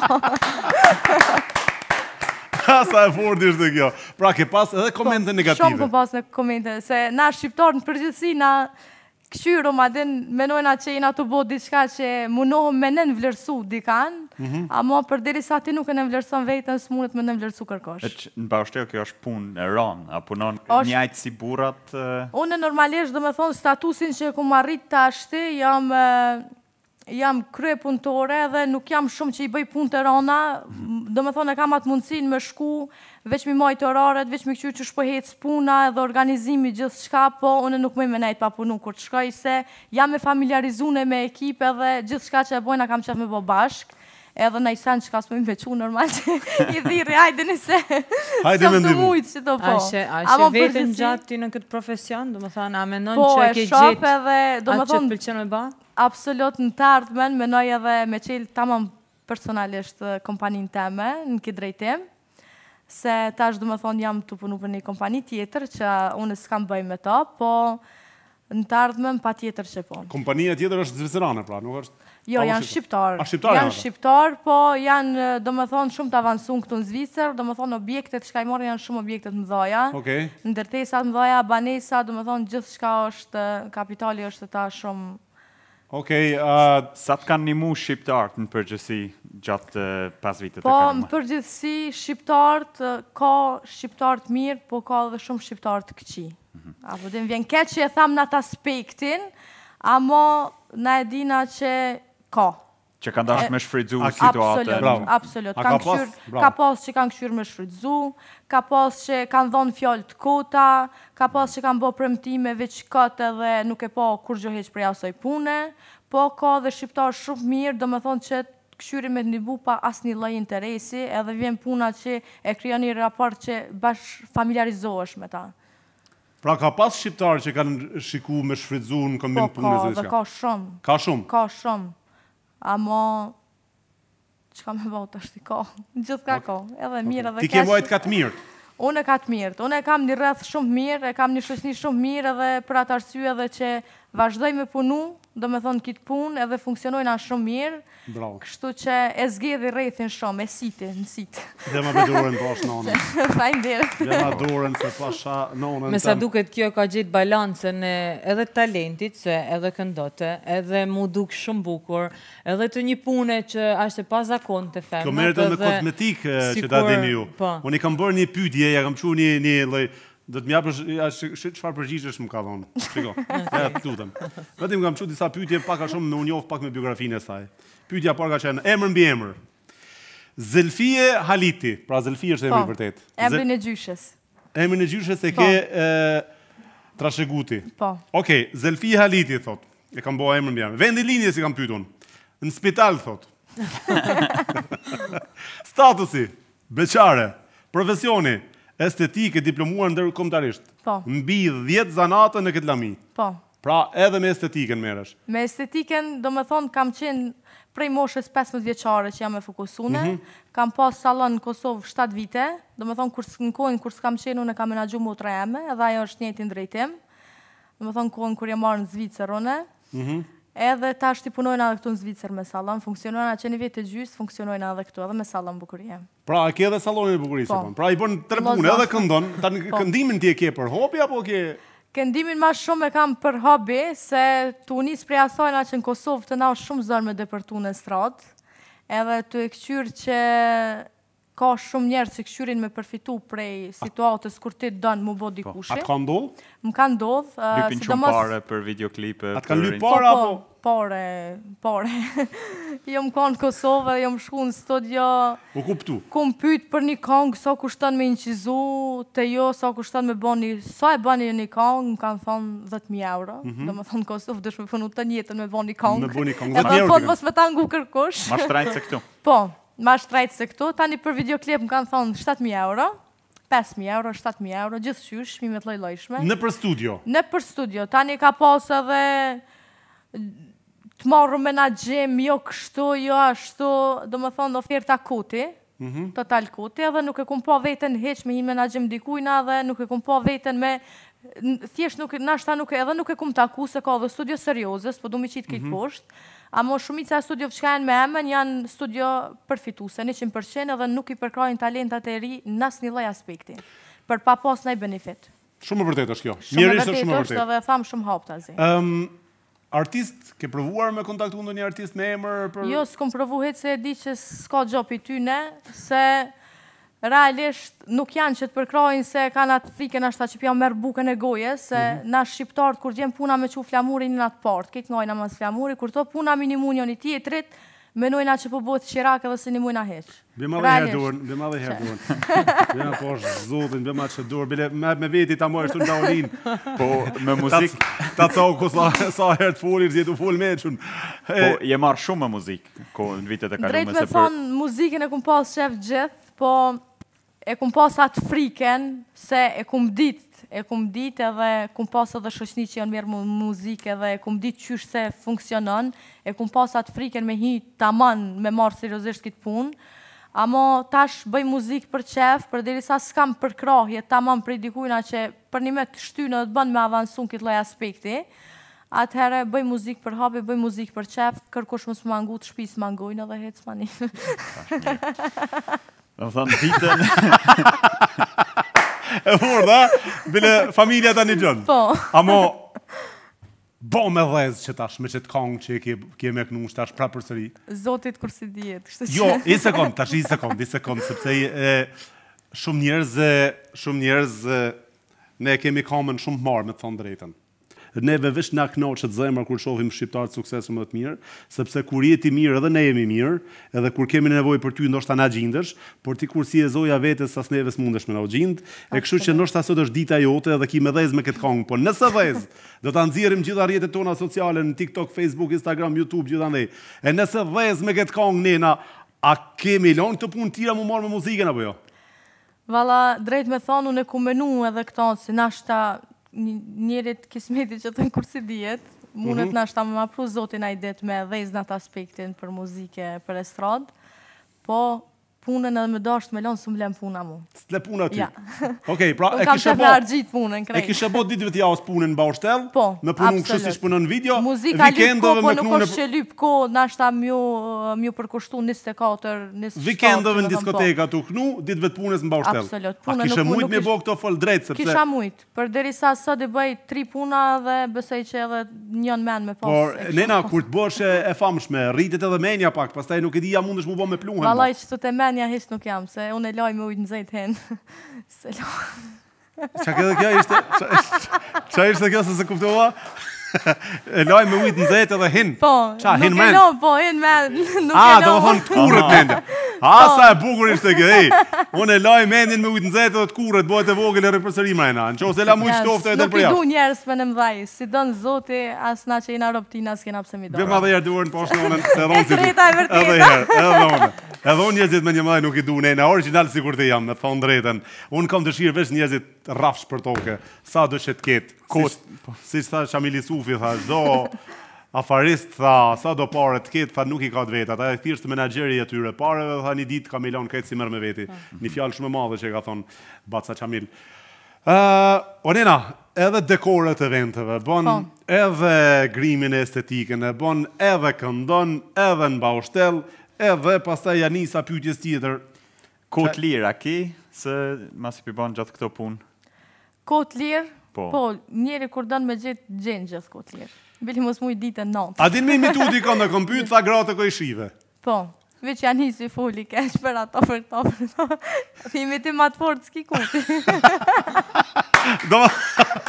bo. Sa e fortë ishte kjo. Pra ke pas edhe komente Shumë negative. kum pas në komente, se na shqiptarë në përgjithësi na këshyru ma din, menojna që jena të bo diçka që munohëm me në nënvlerësu dikan, ama për deri sa ti nuk e nënvlerëson vetën, s'mundet me nënvlerësu kërkosh. E që në bashkëteo kjo është punë e ranë, a punon Është- njajtë si burat... e, Unë normalisht do me thonë statusin që ku arrit të ashti, jam, e, jam krye punëtore dhe nuk jam shumë që i bëj punë të rana, do me thonë e kam atë mundësin me shku, veç mi majtë oraret, veç mi këqyr që shpëhec puna edhe organizimi gjithë shka, po unë nuk më me nejtë pa punu kur të shkoj, se jam e familiarizune me ekip edhe gjithë shka që e bojna kam qef me bo bashk, edhe në i sen që ka s'pojmë me qu normal që i dhiri, hajde nëse Hajde s'jam me të ndihmu. mujtë që të po. Ashe, ashe Ama vetën përgjithsi- gjatë ti në këtë profesion, do më thënë, a menon Po, që e ke shoh gjetë edhe, do me atë që të thonë, pëlqen me ba? absolut në të ardhmen, menoj edhe me qelë tamam personalisht eh, kompanin teme në këtë drejtim, se tash do me thonë jam të punu për një kompani tjetër që unë s'kam bëj me ta, po Në të ardhmen patjetër që po. Kompania tjetër është zvicerane, pra, nuk është... Jo, Pa, janë shqip- shqiptar. A, shqiptar janë Janë ata? shqiptar, po janë, do më thonë, shumë të avancuar këtu në Zvicër, do më thonë, objektet që ka i morën janë shumë objektet mëdhaja. Okej. Ndërtesat mëdhaja, banesa, do më thonë, gjithë shka është, kapitali është ta shumë... Okej, a, Sa të kanë nimu shqiptarët në përgjithësi gjatë eh, pas vitet e Po, në kaluara? përgjithësi, shqiptarët, ka shqiptarët mirë, po ka edhe shumë shqiptarët këqi. Apo dhe më vjen keq që e tham në atë aspektin, amo na e dina që ka. Që kanë dashur me shfrytzu Absolut, situatën. Bravo. absolut. A Kanë ka pas? këshyr- Bravo. Ka pas që kanë këshyrë me shfrytzu, ka pas që kanë dhonë fjallë të kota, ka pas që kanë bo premtime veç këtë edhe nuk e po kur gjo heq prej asoj pune, po ka dhe shqiptarë shumë mirë, do me thonë që këshyri me të nibu pa asnjë lloj interesi, edhe vjen puna që e krijon një raport që bash familiarizohesh me ta. pra ka pas shqiptarë që kanë shiku me shfrytzu në Po kombin ka, punës e dhe diçka? ka shumë. Ka shumë. Ka shumë. Amo çka më bëu tash ti ka. Gjithka ka. Edhe mirë edhe Ti ke keq. vojt ka të mirë. Unë e ka të mirë. Unë e kam një rreth shumë mirë, e kam një shoqëni shumë mirë edhe për atë arsye edhe që vazhdoj me punu, do me thonë kitë punë edhe funksionojna shumë mirë, Bravo. kështu që e zgjedhi rrethin shumë, e siti, në sitë. Dhe ma bedurën pash nonën. Faleminderit. Dhe ma dorën se pasha nonën. Me sa tem. duket kjo ka gjetë balancën e edhe talentit, se edhe këndote, edhe mu duk shumë bukur, edhe të një pune që ashtë e pa zakon të femnat. Kjo merret edhe me edhe kozmetik e, që sikur- ta dini ju. Po. Unë i kam bërë një pyetje, ja kam çu një një lloj do të më japësh ja, sh- sh- çfarë përgjigjesh më ka thonë. Shiko. Ja, të lutem. Vetëm kam çu disa pyetje pak a shumë me u njoh pak me biografinë e saj. Pyetja parë ka qenë emër mbi emër. Zelfie Haliti, pra Zelfie është emri i vërtet. Emrin e gjyshes. Emrin e gjyshes e Po. ke e, Trasheguti. Po. Okej, Zelfie Haliti thot. E kam bëu emrin mbi emër. Vendi lindjes i kam pyetur. Në spital thot. Statusi, beqare, profesioni, estetike, diplomuar ndërkombëtarisht. Po. Mbi dhjetë zanate në këtë lami. Po. Pra edhe me estetiken merresh. Me estetiken, do me thonë, kam qenë prej moshës pesëmbëdhjetë vjeçare që jam e fokusune. Kam pas salon në Kosovë shtatë vite. Do me thonë, kur s- në kohën kur s'kam qenë, unë e kam menagju motra jeme, edhe ajo është njëjtin drejtim. Do me thonë, kohën kur jam marrë në Zvicër une. Edhe tash ti punojna edhe këtu në Zvicër me salon. Funksionojna që një vjetë të gjysë, funksionojna edhe këtu, edhe me salon bukurie. Pra e ke edhe sallonin e bukurisë. Po. Po. Pra i bën tre Mos punë, edhe bashkë. këndon. Tani Po. këndimin ti e ke për hobi apo ke Këndimin ma shumë e kam për hobi, se të unis prej asajna që në Kosovë të na është shumë zërë me depërtu në stradë, edhe të e këqyrë që ka shumë njerë që këshyrin me përfitu prej situatës kur ti dënë mu bo dikushi. atë ka ndodh? Më ka ndodhë, uh, Lypin shumë pare për videoklipe. Atë kanë për lyp in- pare Po, apo? po, pare, pare. Jom kanë në Kosovë, jom shku në studio, U kuptu. kum pyet për një këngë, sa kushton me incizu, te jo, sa kushton me bani, sa e bani një këngë, më kanë thonë dhjetë mijë euro. Do më thonë Kosovë, dësh me punu të njëtën me bani këngë. Me bani këngë, E dhjetë kanë mijë euro thonë ti mos me ta ngu kërkush. Ma shtrajtë se këtu. Po, ma shtrajtë se këtu, tani për videoklip më kanë thonë shtatë mijë euro, pesë mijë euro, shtatë mijë euro, gjithë qysh, shmimet lloj-llojshme. Në për studio. Në për studio, tani ka pas edhe të marrë menaxhim, jo kështu, jo ashtu, do më thonë oferta kuti, total kuti, edhe nuk e kum pa veten heq me hi menaxhim dikujna dhe nuk e kum pa veten me n- thjesht nuk nashta nuk e- edhe nuk e kum taku se ka edhe studio serioze, s'po du mi qitë këtë poshtë. Amo shumica e studiove që janë me emën janë studio përfituese, njëqind përqind edhe nuk i përkrajnë talentat e ri në asnjë lloj aspekti. Për pa pas ndaj benefit. Shumë e vërtet është kjo. Shumë e Mjerisht është vërtet shumë e është vërtet. edhe tham shumë hap tazi. Ëm artist, ke provuar me kontaktu ndonjë artist me emër për Jo, s'kom provu hetë se e di që s'ka gjop i tyne, se realisht nuk janë që të përkrajnë se kanë atë frikën ashta që pja merë bukën e goje, se na shqiptarët kur gjem puna me që flamurin në atë partë, këtë ngajna mas flamuri, kur to puna minimun një tjetrit, menojna që po bëhet qirak edhe se një mujna heq. Bëma dhe herë duan, bëma dhe herë duan. Bëma poshtë zotin, bëma që duar, bile me, me veti ta mojë shtu në taolin. Po, me muzik, Ta cau ku sa, sa herë të folir, zjetu fol me qun. po, je marrë shumë me muzik, ko në vitet e Drejt kalume, me se për... thonë, muzikën e kum pas qef gjithë, po e kum pas atë friken, se e kum dit, e kum dit edhe kum pas edhe shoqni që janë mirë mu muzikë edhe e kum dit qysh se funksionon, e kum pas atë friken me hi taman me marë seriozisht këtë punë, Amo tash bëj muzikë për qef, për diri sa s'kam përkrahje, tamam prej dikujna që për një me të shtynë dhe të bënë me avansun këtë lloj aspekti. Atëherë bëj muzikë për habi, bëj muzikë për qef, kërkush mos më mangu të shtëpisë mangojnë edhe hec mani. Do të thonë ditën. E fort, ha? Bile familja ta një gjënë. Po. Amo, bo me dhez që tash, me që të kongë që ke, ke me kënu, tash pra për sëri. Zotit kur si dijet. kështu që- Jo, i sekund, tash i sekund, i sekund, sepse e, shumë njerëz, e, shumë njerëz, e, ne kemi kamën shumë marë, me të thonë drejten. Neve vesh na knoqet zemra kur shohim shqiptarë të suksesshëm më të mirë, sepse kur jeti mirë edhe ne jemi mirë, edhe kur kemi nevojë për ty ndoshta na gjindesh, por ti kur si e zoja vetes as neve s'mundesh me na gjind, e kështu që ndoshta sot është dita jote edhe ki me dhez me këtë kongë, po nëse dhez, do ta nxjerrim gjitha rrjetet tona sociale në TikTok, Facebook, Instagram, YouTube, gjithandej. E nëse dhez me këtë kongë nena, a kemi lënë këtë punë tira mu marrë me muzikën apo jo? Valla, drejt me thonë, unë e ku menu edhe këto, si nashta njerit kismeti që të në kur si dijet, mundet nashta me ma pru zotin a i det me dhejznat aspektin për muzike, për estrad, po punën edhe me dasht me lonë së mlem puna mu. S'le puna ty? Ja. Okej, pra Unë e kam kishe qef me bo... argjit punën, E krejt. kishe bo ditëve të javës punën në Baushtel, Po, me punu kështu absolut. si shpunon video, Muzika lyp ko, vikendove po me nuk knu në... është që lyp ko, nashta mju, mju përkushtu njëzet e katër, njëzet e shtatë. Vikendove në që do thëmë, po. diskoteka tu knu, ditëve të punës në Baushtel. Absolut, A puna kishe nuk- mujt nuk me ish- bo këto fol drejt, sepse... Kisha mujt, për derisa sot i bëj tri puna dhe besoj që edhe njën men me pas. Por, e kështu. nena, kur të bosh e, e famshme, rritet edhe menja pak, pastaj nuk e di ja mundesh mu bo me pluhen. Vallaj që të të menja hiç nuk jam, se unë e laj me ujtë në zejtë hen. Se laj. Qa këtë kjo ishte... qa- Qa ishte kjo se se kuptova? E laj me ujtë në zetë edhe hin. Po, Qa, hin nuk e men? lo, po, hin men, nuk A, e do lo. më thonë të kurët mendja. A, sa e bukur ishte kjo, ej. Unë e laj mendin me ujtë në zetë edhe të kurët, bëhet e vogël e rëpërsëri mrejna. Në qo se la mujtë qtofte e del Nuk për i du javë. njerës me në mdhaj, si donë zoti, as na që i na roptina s'kena pse mi do. Vëm edhe herë të urën poshtë në onën, se edhe unë si du. drejta e vërteta. Edhe herë, edhe unë. Edhe unë njerëzit me një mëdhaj nuk i du, ne, në original si kur të jam, me thonë drejten. Unë kam dëshirë vesh njerëzit rafsh për toke, sa do që të ketë. Kot, si që tha Shamili Sufi, tha, çdo afarist, tha, sa do pare të ketë, tha, nuk i ka të vetat. A e thjesht menaxheri e tyre pareve, tha, një ditë ka milon këtë si mërë me veti. Një fjalë shumë e madhe që e ka thonë Baca Shamil. Uh, Onena, edhe dekoret e eventeve, bon Po. edhe grimin e estetikën, e bon edhe këndon, edhe në Baushtel, edhe pastaj janisa pyetjes tjetër. Kot lirë, a ki? Se mas i përbon gjatë këto punë. Kot lirë, Po. po, njeri kur dënë me gjithë, gjenë gjithë kot lirë. Bili mos mu i ditë e natë. A din me imituti ka në kom pyet, tha gratë ko i shive. Po, veç janë nisi fuli kesh për ato, për to, për to. Ti imitim ma të fort s'ki kuti. Do ma...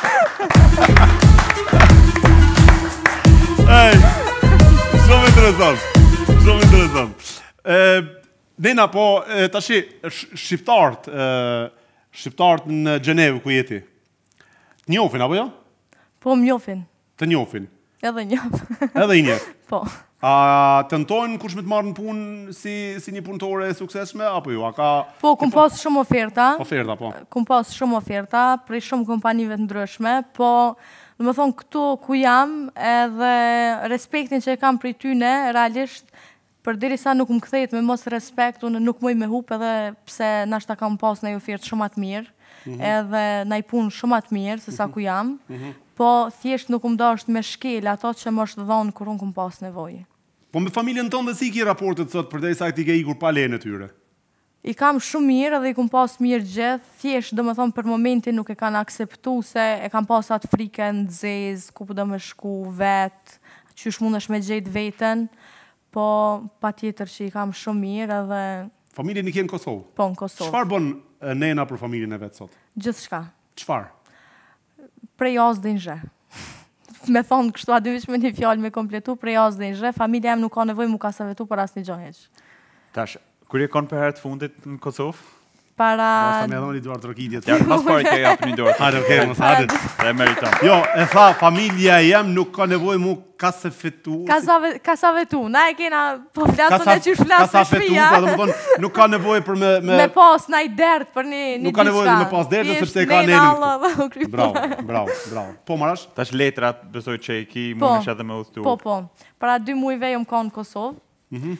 Ej, shumë interesant, shumë interesant. E, nena, po, e, tashi, sh- shqiptarët, e, shqiptarët në Gjenevë ku jeti, njofin, apo jo? Po mjofin, Të njofin, edhe njof. edhe i njef. Po, A tentojnë kush me të marrë në punë si, si një punëtore e suksesshme, apo jo? A ka po, kum pas shumë oferta, oferta, po? kum pas shumë oferta, prej shumë kompanive të ndryshme, po, në më thonë, këtu ku jam, edhe respektin që e kam prej tyne, realisht, për diri sa nuk më kthejt me mos respekt, unë nuk mëj me hup edhe pse nashta kam pas në ofertë shumë atë mirë, edhe në i punë shumë atë mirë, se sa ku jam, po thjesht nuk më dasht me shkel ato që më është dhonë kur unë kum pas nevojë. Po me familjen tonë dhe si ki raportet sot për sa ti ke ikur pa lejen e tyre? I kam shumë mirë edhe i kum pas mirë gjithë, thjesht do më thonë për momentin nuk e kanë akseptu se e kam pas atë frikën, zezë, ku po do me shku vetë, qysh mundesh me gjejtë veten, po pa tjetër që i kam shumë mirë edhe Familjen i ke në Kosovë. po në Kosovë. Çfarë bën e, nena për familjen e vet sot? Gjithë shka, Çfarë? prej jasë dhe në zhe. Me thonë kështu a dy veç me një fjalë me kompletu, prej jasë dhe në zhe, familja em nuk ka nevoj mu ka sa vetu për asë një gjoheq. Tash, kur je konë për herë të fundit në Kosovë? Para... Basta më dhoni Eduard Rokitjet. Ja, mas pari ke japë një dorë. Hajde, okay, mos hajde. E meriton. Jo, e tha familja jem nuk ka nevojë mu ka se fetu. Kasave, kasave tu, na e kena po flasën Kasa- e qysh flasë kasa në fetu, shpia. pra domethënë nuk ka nevojë për me me, Me pas na i dert për një një Nuk ka nevojë diçka. me pas derdë, Thjesht sepse e ka nejnë nenin Allah dhe u kry Bravo, puna. bravo, bravo. Po Marash? Tash letrat, besoj që i ki, Po, mundesh edhe me udhëtu. Po, po. Para dy muajve jom ka në Kosovë.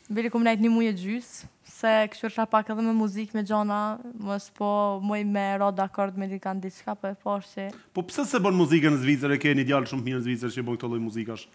Bili kom nejt një muj e gjys, se kështu isha pak edhe me muzikë, me gjana, mos po moj me ro dakord me dikant diçka, po e pash që... Po pse se bën muzikën në Zvicër, e ke një djalë shumë të mirë në Zvicër që bën këto lloj muzikash?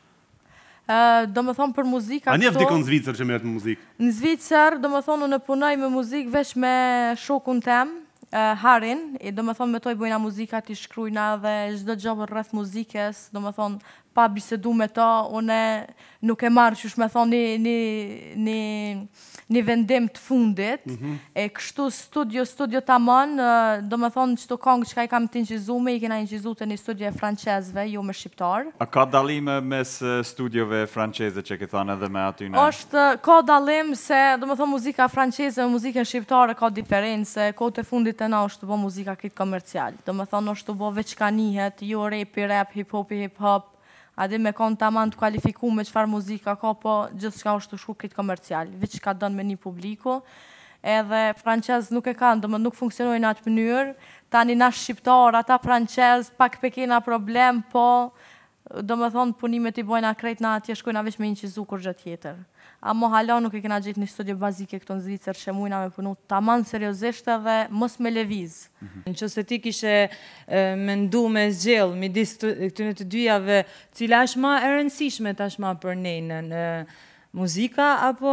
Uh, do më thonë për muzika A njef këto... dikon në Zvicër që merret me muzikë? Në Zvicër, do më thonë, unë punoj me muzikë veç me shokun tem, uh, Harin, e do më thonë me toj bojna muzika, ti shkrujna dhe çdo gjë rreth muzikës, do më thonë, pa bisedu me to, une nuk e marrë qysh me thonë një, një, një, një vendim të fundit, mm -hmm. e kështu studio, studio tamam, uh, do më thonë qëto kongë që ka i kam të inqizume, i kena inqizu të një studio e franqezve, jo me shqiptar. A ka dalime mes studiove franqeze që ke thënë edhe me aty në? Është, ka dalim se, do më thonë, muzika franqeze me muzikën shqiptare ka diferencë, kohët e fundit e na është të bo muzika kitë komercial. Do më thonë, është të bo veç ka nihet, jo rapi, rap, hip-hopi, hip-hop, adi me konë taman të kualifiku me qëfar muzika ka, po gjithë shka është të shku kitë komercial, veç ka dënë me një publiku, edhe franqez nuk e kanë, do më nuk funksionojnë atë mënyrë, tani na shqiptar, ata franqez, pak pe kena problem, po do më thonë punimet i bojna krejt na atje shkojna veç me inqizu kur gjë tjetër. A mo hala nuk e kena gjithë një studio bazike këto në Zvicër që mujna me punu taman seriozisht edhe mos me leviz. Në që se ti kishe mendu me zgjell midis këtyne të dyjave, cila është ma e rëndësishme tashma për nenën, muzika apo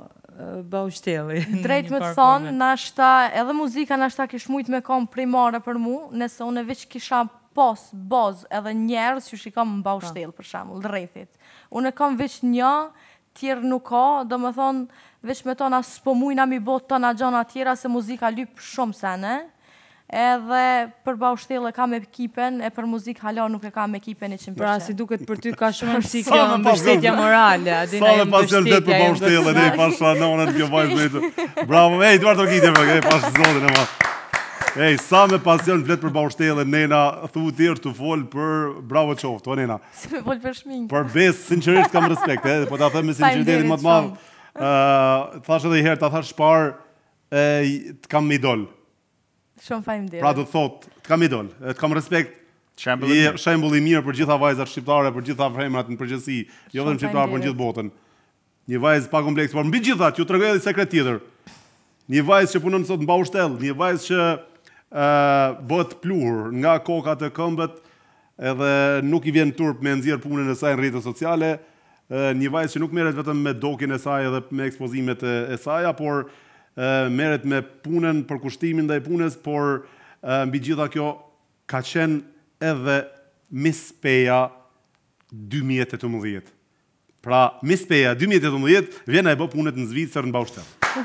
baushteli? Drejt me të thonë, nashta edhe muzika nashta kish mujt me kom primare për mu, nëse unë veç kisha pos, boz edhe njerës që shikam në baushteli për shamull, drejtit. Unë kam veç një, tjerë nuk ka, do më thonë, veç me tona s'po mujna mi bot tona gjana tjera se muzika lypë shumë sene, edhe për baushtele kam ekipen, e për muzik hala nuk e kam ekipen e qimë përqe. Pra, si duket për ty ka shumë rëndësi kjo mbështetja morale, adina Sa e me pasion vetë për baushtele, ne pasha nonën kjo vajzë vetë. Bravo, ej, duar të kitje me, ej, pashë zotin e ma. Ej, sa me pasion vetë për baushtele, nena, thu tjerë të folë për bravo qoftë, o nena. Si me folë për shminkë. Për besë, sinqerisht kam respekt, eh, po ta them me sinqeritetin më të madh. Ë, thash edhe një herë, ta thash shpar, e të kam idol. Shumë faleminderit. Pra do të thotë, të kam idol, të kam respekt. Shembull i Je mirë. shembull i mirë për gjitha vajzat shqiptare, për gjitha femrat në përgjithësi, jo vetëm shqiptare, për gjithë botën. Një vajzë pa kompleks, por mbi gjithat, ju tregoj edhe sekret tjetër. Një vajzë që punon sot në baushtell, një vajzë që ë bëhet pluhur nga kokat e këmbët, edhe nuk i vjen turp me nxjerr punën e saj në rrjetet sociale, një vajzë që nuk merret vetëm me dokjen e saj edhe me ekspozimet e, e saj, por uh, merret me punën për kushtimin ndaj punës, por uh, mbi gjitha kjo ka qenë edhe Miss Peja dy mijë e tetëmbëdhjetë. Pra, Miss Peja dy mijë e tetëmbëdhjetë vjen e bë punët në Zvicër në baushtell.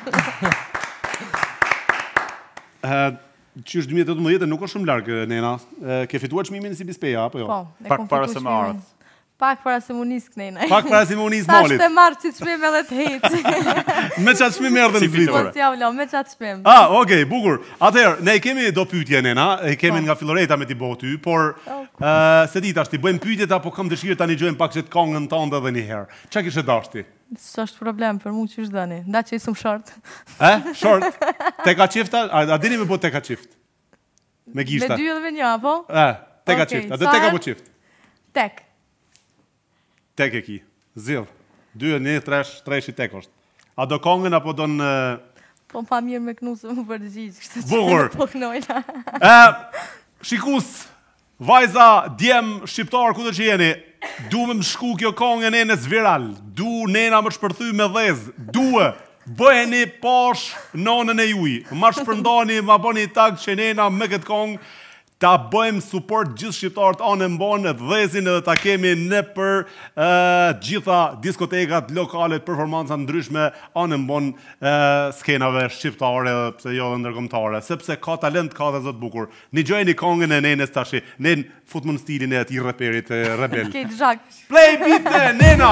uh, Qysh dy mijë e tetëmbëdhjetë nuk është shumë larg, Nena. Uh, ke fituar çmimin si Miss Peja apo jo? Po, e Pak kom para fitu se më çmimin. ardh. Pak para se më nis kënejna. Pak para se më unis Tash malit. të marrë që të shpim edhe të hecë. Me qatë shmim erdhe Si në Zvicër. Mos ja vlo, me qatë shpim. Ah, okej, bukur. Atëherë, ne kemi do pyetje, Nena, e kemi Po. nga Filloreta me t'i bëu ty, por Oh. ë se di tash ti bëjmë pyetjet apo kam dëshirë tani gjojmë pak çet kongën tënde edhe një herë. Çka kishe dash ti? S'është problem për mu që është dëni. Da që i sum short. Ë, short. Teka çifta, a, a dini me bë teka çift? Me Me gishta. dy edhe me një, apo? Ë, teka Okej, çift. A do sa teka herë? apo çift? Tek. Tek e ki. Zill. Dy, një, tresh, tresh i tek është. A do kongën apo do në Po pa mirë me knusë më përgjigj. Kështu që Bukur. Po knojna. Ë, shikus, vajza, djem, shqiptar, ku do që jeni, du me më shku kjo kongë e nenës viral, du Nena më shpërthy me dhez, duhe, bëheni posh nonën e juj, ma shpërndani, ma bëni tag që Nena me këtë kongë, ta bëjmë support gjithë shqiptarët anë mbonë, dhezin edhe ta kemi në për uh, gjitha diskotekat, lokalet, performancat ndryshme anë mbonë uh, skenave shqiptare, pse jo dhe ndërkombëtare, sepse ka talent, ka dhe zot bukur. Një gjojnë kongën e Nenës tashi, Nen fut më në stilin e ati reperit e rebel. Kejt zhak. Play beat e Nena!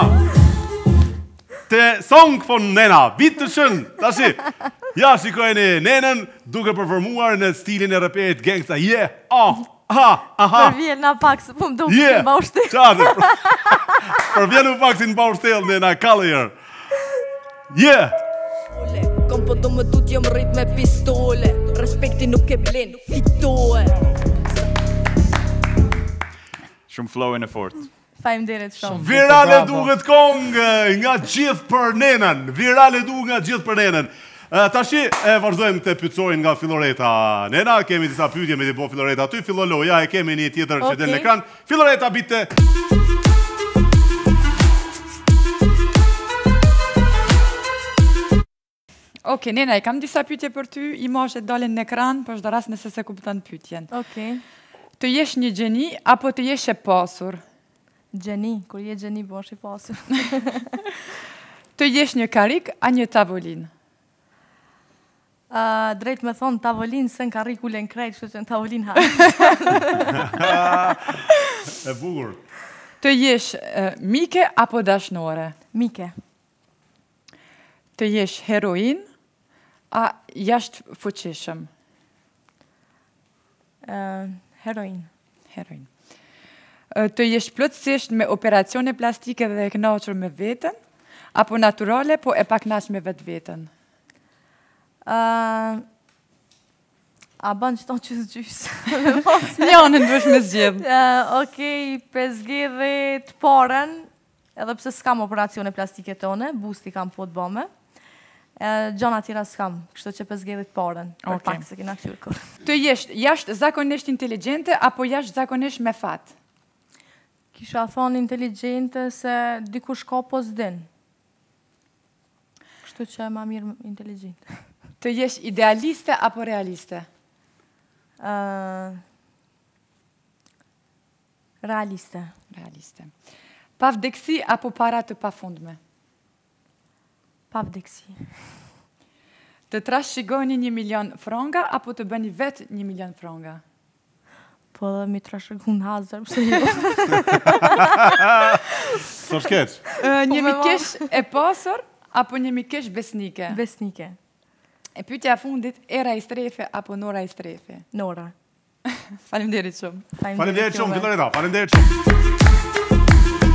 Te song fon Nena, beat të shën, tashi. Ja, shikojeni Nenën duke performuar në stilin e reperit gangsta. Yeah, ah, aha, aha. Për vjen na pak se po më do Yeah, të mbaushte. qatë. Për vjen u pak si në baushtell, Nena, kalle jërë. Yeah. Kom po do më tut jam rrit me pistole. Respekti nuk e blen, fitohe. Shumë flow e në fort. Faleminderit shumë. Virale Bravo. duket kongë nga gjithë për nenën. Virale duket nga gjithë për nenën. Uh, tashi e vazhdojmë të pyetësojnë nga Filloreta. Nena, kemi disa pyetje me të bo Filloreta. Ty fillo loja, e kemi një tjetër që Okej. del në ekran. Filloreta bite. Oke, nena, i kam disa pyetje për ty, i moshe dalin në ekran, për çdo rast nëse se kupton pyetjen. Okej. Të jesh një gjeni apo të jesh e pasur? Gjeni, kur je gjeni bosh i pasur. Të jesh një karik a një tavolin? Uh, drejt me thonë tavolin se në karrik ulen krejt, kështu që në tavolin ha. E bukur. Të jesh uh, mike apo dashnore? Mike. Të jesh heroin a jashtë fuqishëm? Uh, heroin. Heroin. Uh, të jesh plotësisht me operacione plastike dhe e kënaqur me veten, apo naturale po e paknaq me vetë veten? Uh, a ban qëto qysë gjysë. Njënën duhesh me zgjedh. uh, Okej, pezgjedhe të parën, edhe pse s'kam operacione plastike tone, busti kam po të bëme. Uh, Gjona tjera s'kam, kështu që pezgjedhe të parën, për Okej. pak se kina këshur kur. Të jesh jashtë zakonisht inteligente apo jashtë zakonisht me fat? Kisha thonë inteligente se dikush ka po s'din. Kështu që ma mirë inteligjente. Të jesh idealiste apo realiste? Uh, realiste. Realiste. Pavdekësi apo para të pafundme? Pavdekësi. Të trashëgoni një milion franga apo të bëni vetë një milion franga? Po dhe mi trashëgun hazër, pse jo. Së shkeq. Ë, një me mikesh e pasur apo një mikesh besnike? Besnike. E pyetja e fundit, era i strefe apo nora i strefe? Nora. Faleminderit shumë. Faleminderit shumë, juve. Filloreta. Faleminderit shumë.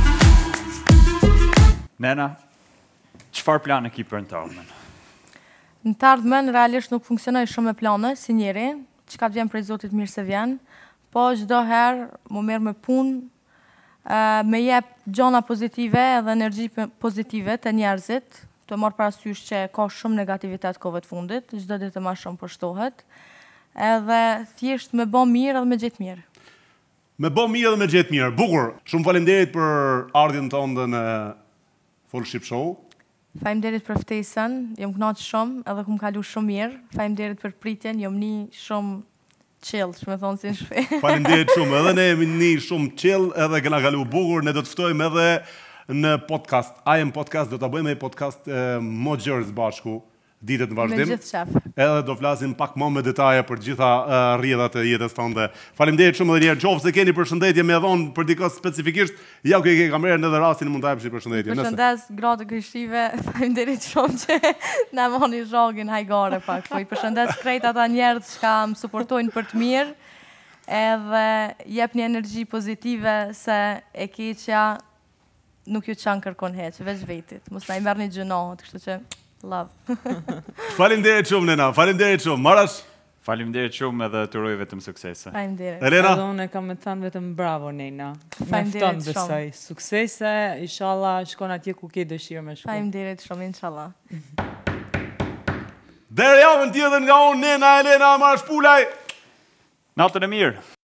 Nena, çfarë plane ki për në të ardhmen? Në të ardhmen, realisht nuk funksionoj shumë me plane, si njeri, që ka të vjen prej Zotit mirë se vjen, po çdo herë mu merr me punë, uh, me jep gjona pozitive edhe energji pe- pozitive të njerëzit, të marrë parasysh që ka shumë negativitet kohëve të fundit, çdo ditë më shumë përshtohet, edhe thjesht me bë mirë edhe me gjetë mirë. Me bo mirë dhe me gjetë mirë. Bukur. Shumë faleminderit për ardhjen tonë në Fullship Show. Faleminderit për ftesën, jam kënaqur shumë, edhe kum kalu shumë mirë. Faleminderit për pritjen, jam një shumë chill, që me thonë si në shpe. Faleminderit shumë. Edhe ne jemi një shumë chill, edhe kena kalu bukur. Ne do të ftojmë edhe në podcast. I am podcast, do të bëjmë një podcast e, mo gjërës bashku, ditët në Me vazhdim. gjithë shef. Edhe do flasim pak më me detaje për gjitha uh, rrjedhat e jetës tonë. Faleminderit shumë edhe një herë. Qoftë se keni përshëndetje me dhon për dikos specifikisht, ja ku e ke kamerën edhe rastin mund ta japësh përshëndetje. Nëse. Përshëndes gratë kështive, faleminderit shumë që na moni zhogin hajgare pak. Po i përshëndes krejt ata njerëz që më suportojnë për të mirë, edhe jep një energji pozitive se e keqja nuk ju çan kërkon heq, veç vetit. Mos na i merrni gjënohet, kështu që love. Faleminderit shumë Nena, faleminderit shumë. Marash, Faleminderit shumë edhe të uroj vetëm suksese. Faleminderit. Elena, Edhe unë e kam me të thënë vetëm bravo, Nena. Faleminderit Mefton shumë. besoj. Suksese, inshallah shkon atje ku ke dëshirë me shku. Faleminderit shumë, inshallah. deri javën tjetër nga unë Nena, Elena, Marash Pulaj. Natën e mirë!